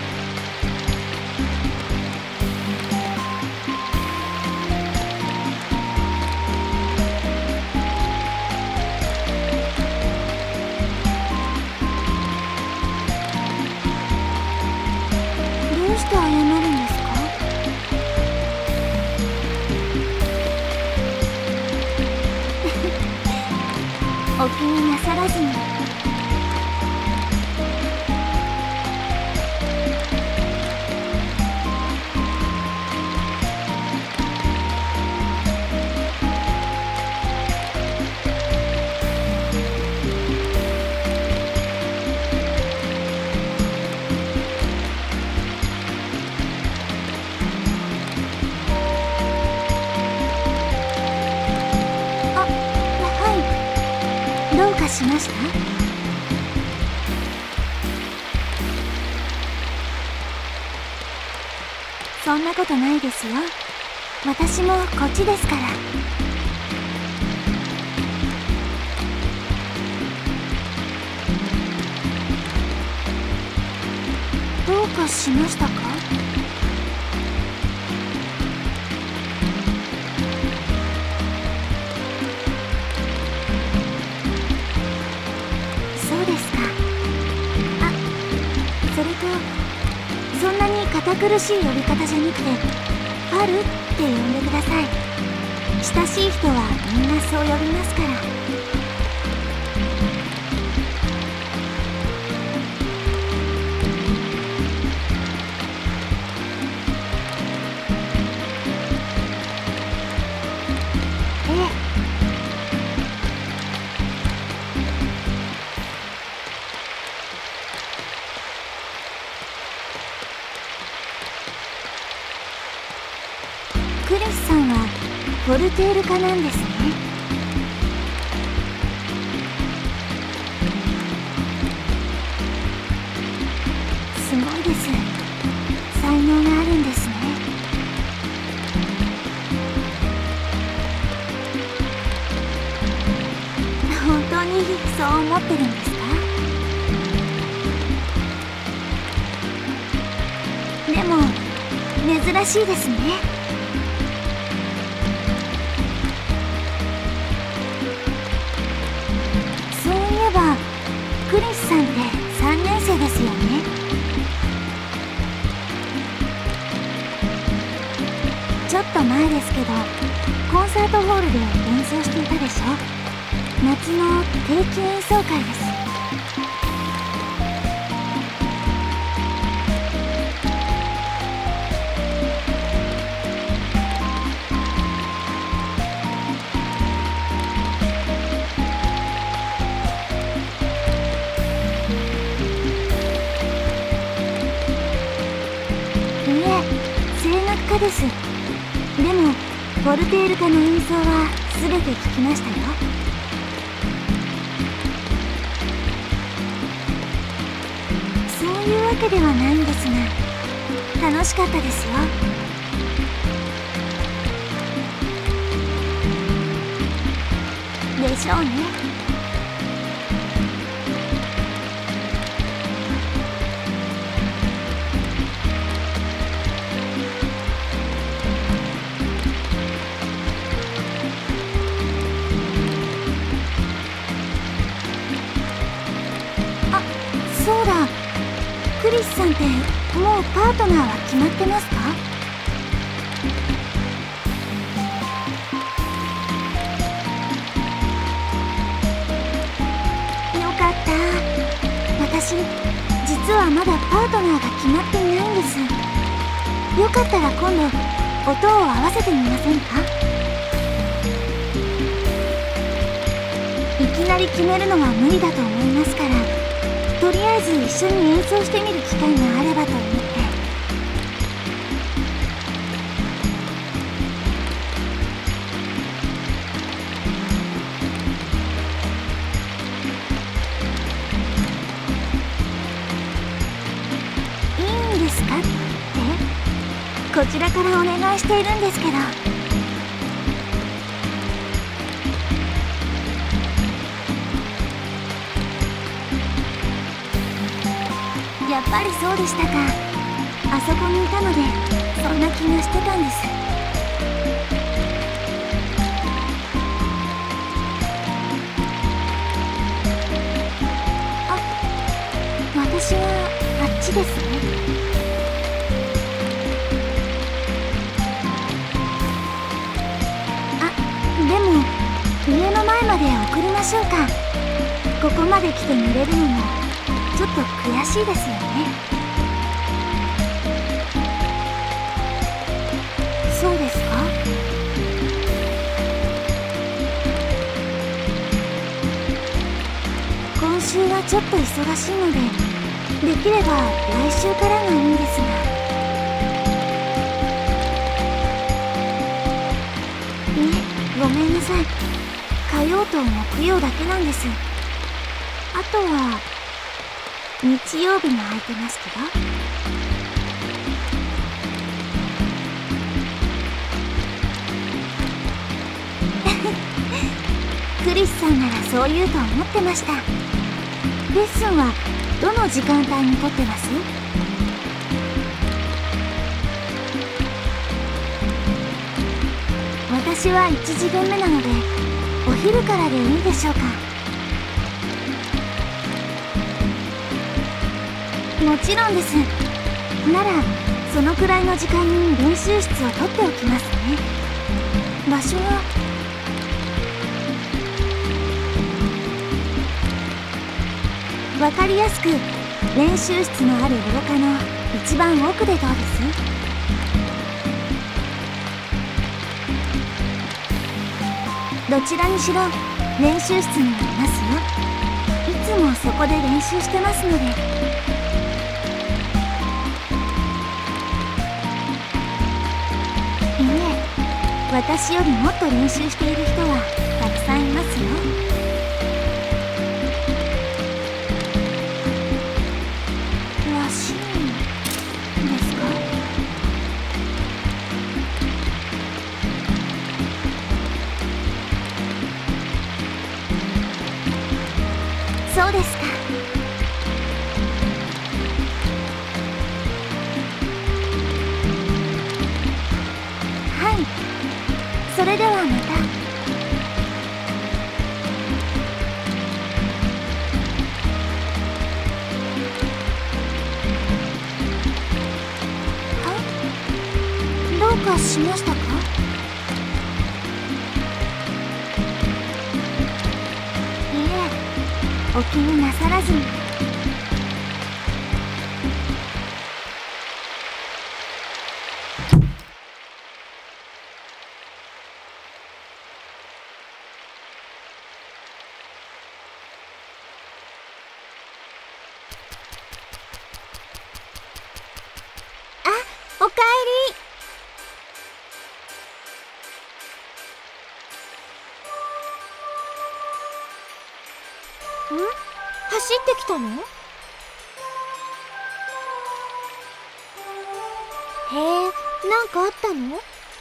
どうして謝るんですか？お気になさらずに。あ、はい。どうかしました？そんなことないですよ。私もこっちですから。どうかしましたか？そうですか。あ、それとそんなに堅苦しい呼び方じゃなくてファルって呼んでください。親しい人はみんなそう呼びますから。ええ。クリスさんはフォルテール科なんですね。 持ってるんですか？でも珍しいですね。そういえばクリスさんってさんねん生ですよね。ちょっと前ですけどコンサートホールで演奏していたでしょ。夏の定期演奏会です。いえ、声楽家です。でもフォルテール科の演奏は全て聞きましたよ。そういうわけではないんですが、楽しかったですよ。でしょうね。そうだ、クリスさんってもうパートナーは決まってますか？よかった。私実はまだパートナーが決まっていないんです。よかったら今度音を合わせてみませんか？いきなり決めるのは無理だと思いますから、とりあえず一緒に演奏してみる機会があればと思って。いいんですかってこちらからお願いしているんですけど。やっぱりそうでしたか。あそこにいたのでそんな気がしてたんです。あ、私はあっちですね。あ、でも家の前まで送りましょうか。ここまで来て見れるのもちょっと悔しいですよね。そうですか？今週はちょっと忙しいので、できれば来週からがいいんですが。いえ、ごめんなさい。火曜と木曜だけなんです。あとは日曜日も空いてますけど。クリスさんならそう言うと思ってました。レッスンはどの時間帯にとってます？私はいちじげんめなのでお昼からでいいでしょうか？もちろんです。ならそのくらいの時間に練習室を取っておきますね。場所はわかりやすく練習室のある廊下の一番奥でどうです？どちらにしろ練習室にはいますよ。いつもそこで練習してますので。いえ、私よりもっと練習している人はたくさんいますよ。らしいですか？ それではまた。どうかしましたか？いえ、お気になさらずに。あ、おかえり。ん？走ってきたの？へえ、なんかあったの？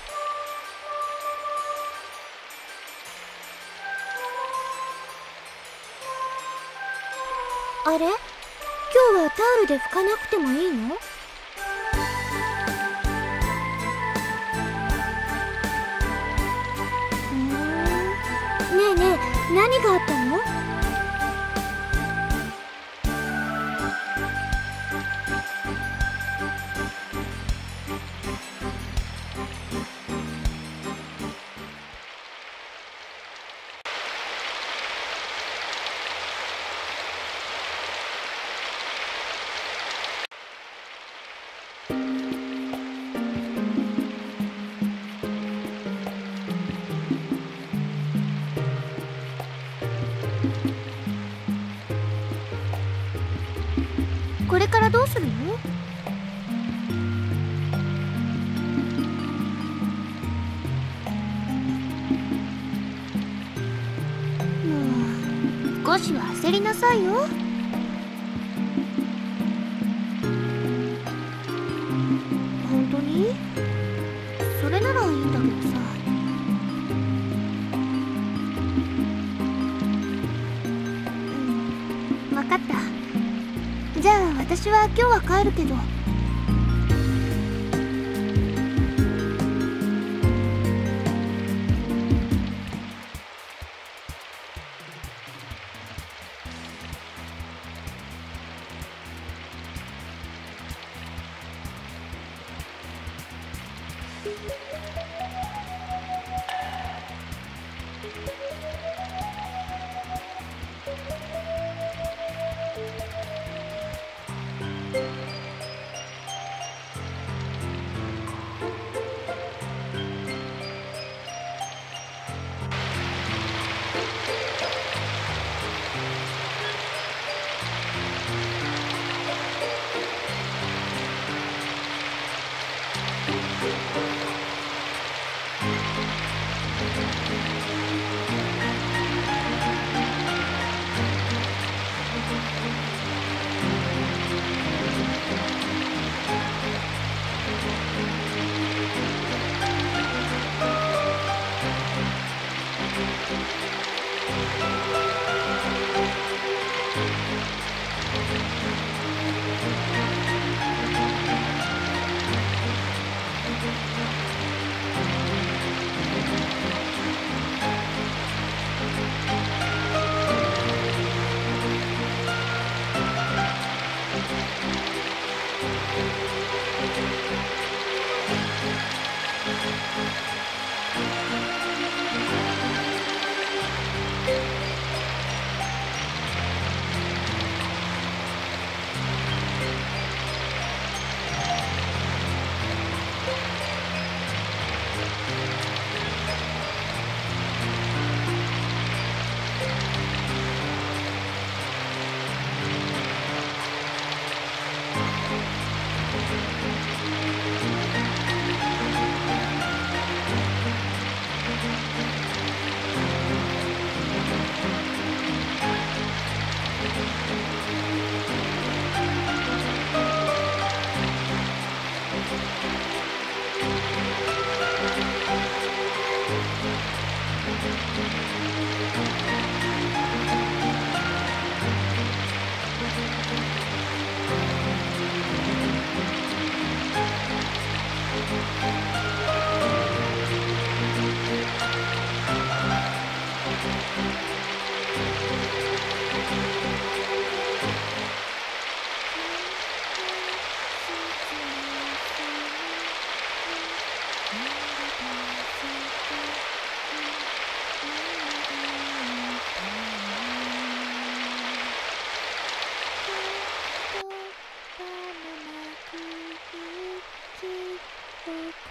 あれ？今日はタオルで拭かなくてもいいの？うーん。ねえねえ、何があったの？これからどうするの？もう少しは焦りなさいよ。本当に？それならいいんだけどさ。うん、分かった。じゃあ私は今日は帰るけど。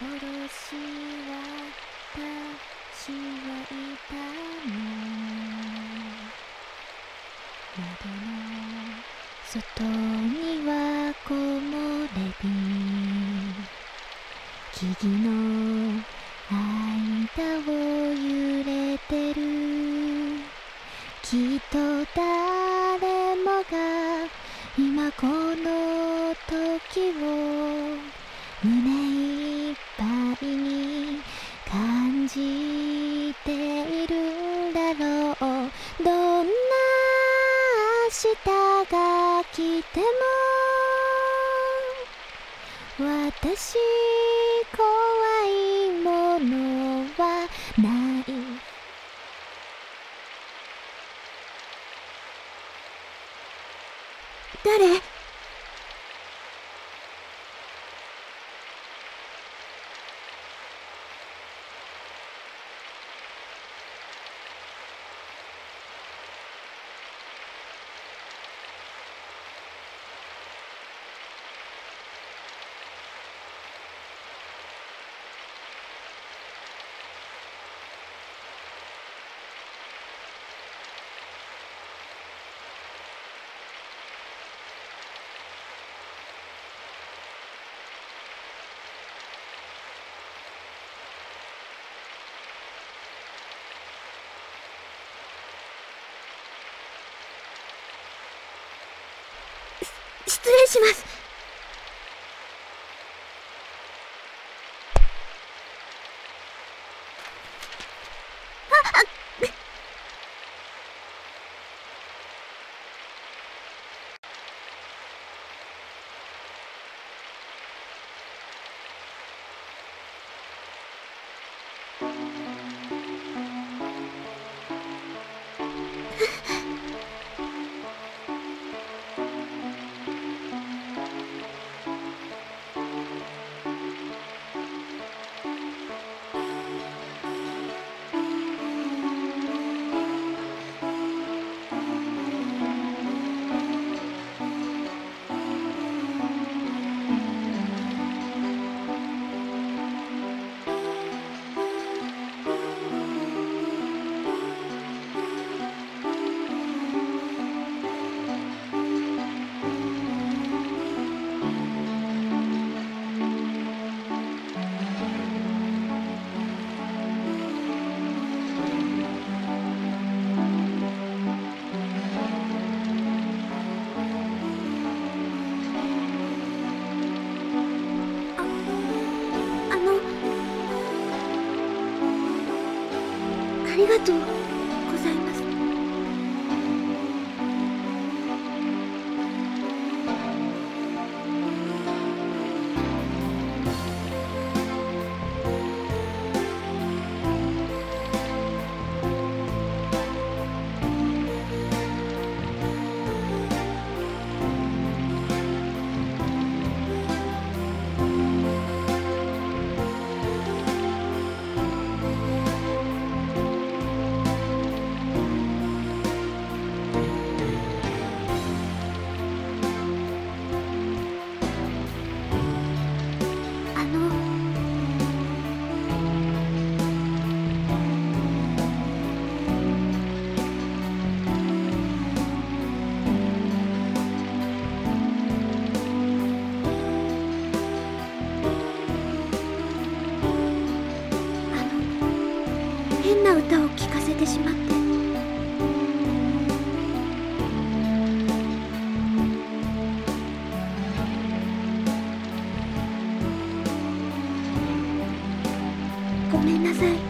し私はいたの。窓の外には木漏れ日、木々の間を揺れてる。きっと誰もが今この時を胸いっぱいに感じているんだろう。どんな明日が来ても私怖いものはない。誰？失礼します。あっありがとうございます。変な歌を聴かせてしまって。ごめんなさい。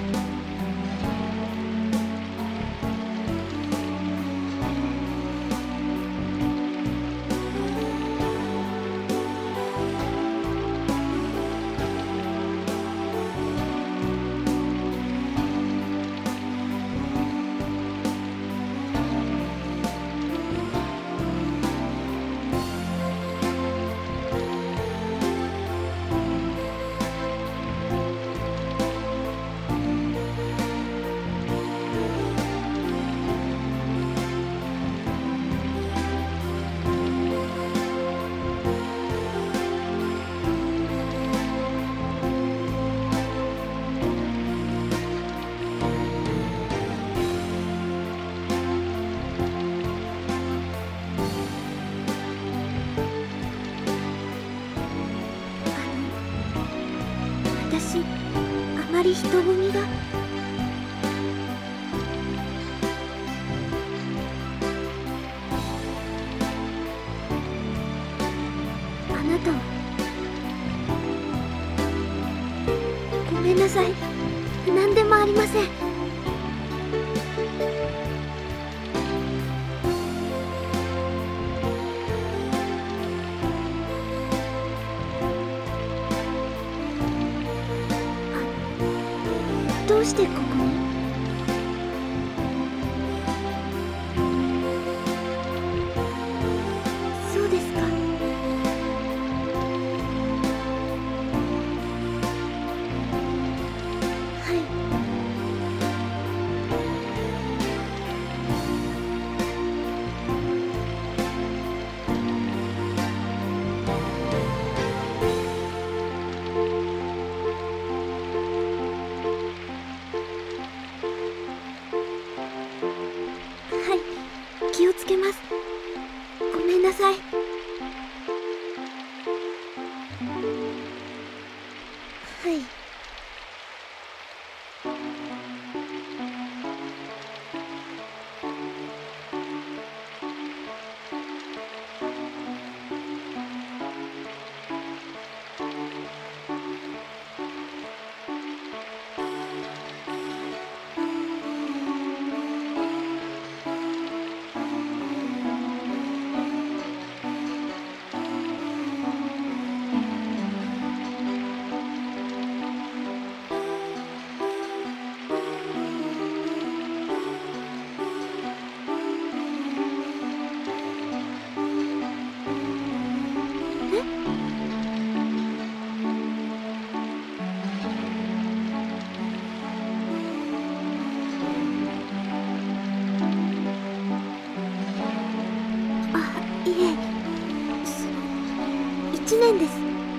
私あまり人混みが。あなたはごめんなさい、何でもありません。どうしてここに？そうですか。はい。気をつけます。ごめんなさい。はい。いちねんです。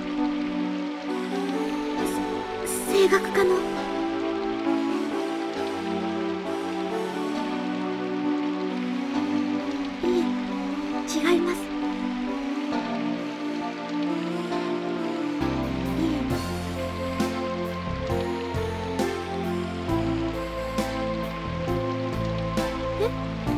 声楽科の。いえ、違います。いえ。え？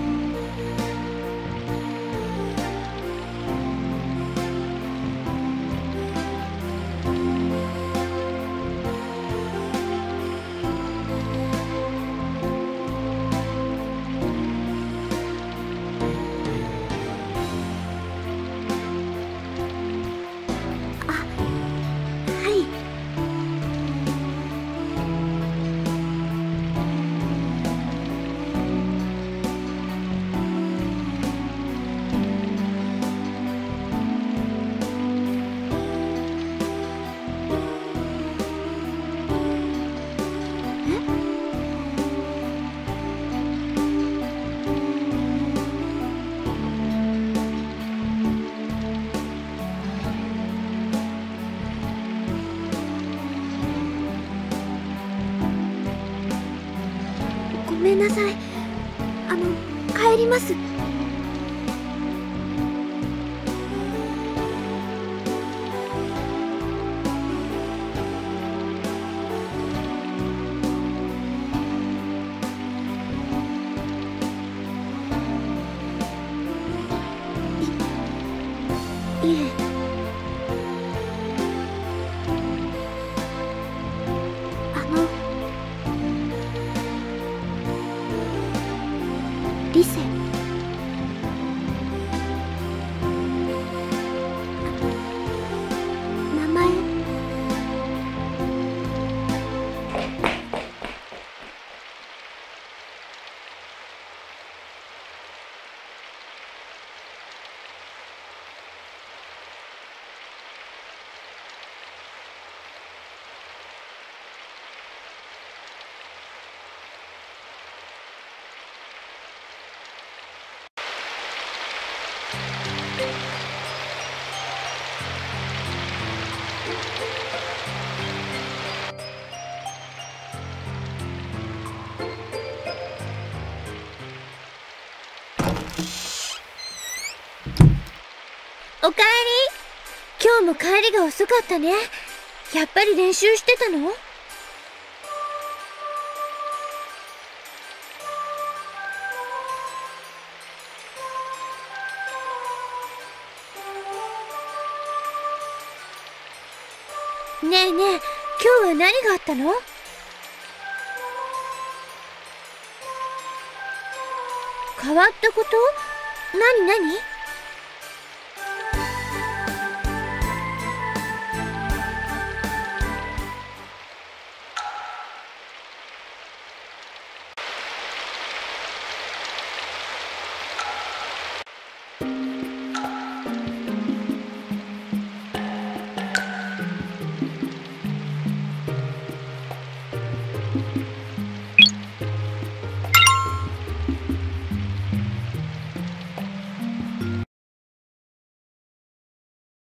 ごめんなさい。あの、帰ります。い、いえ。リセ。名前。おかえり。今日も帰りが遅かったね。 やっぱり練習してたの？ねえねえ、今日は何があったの？変わったこと？何何？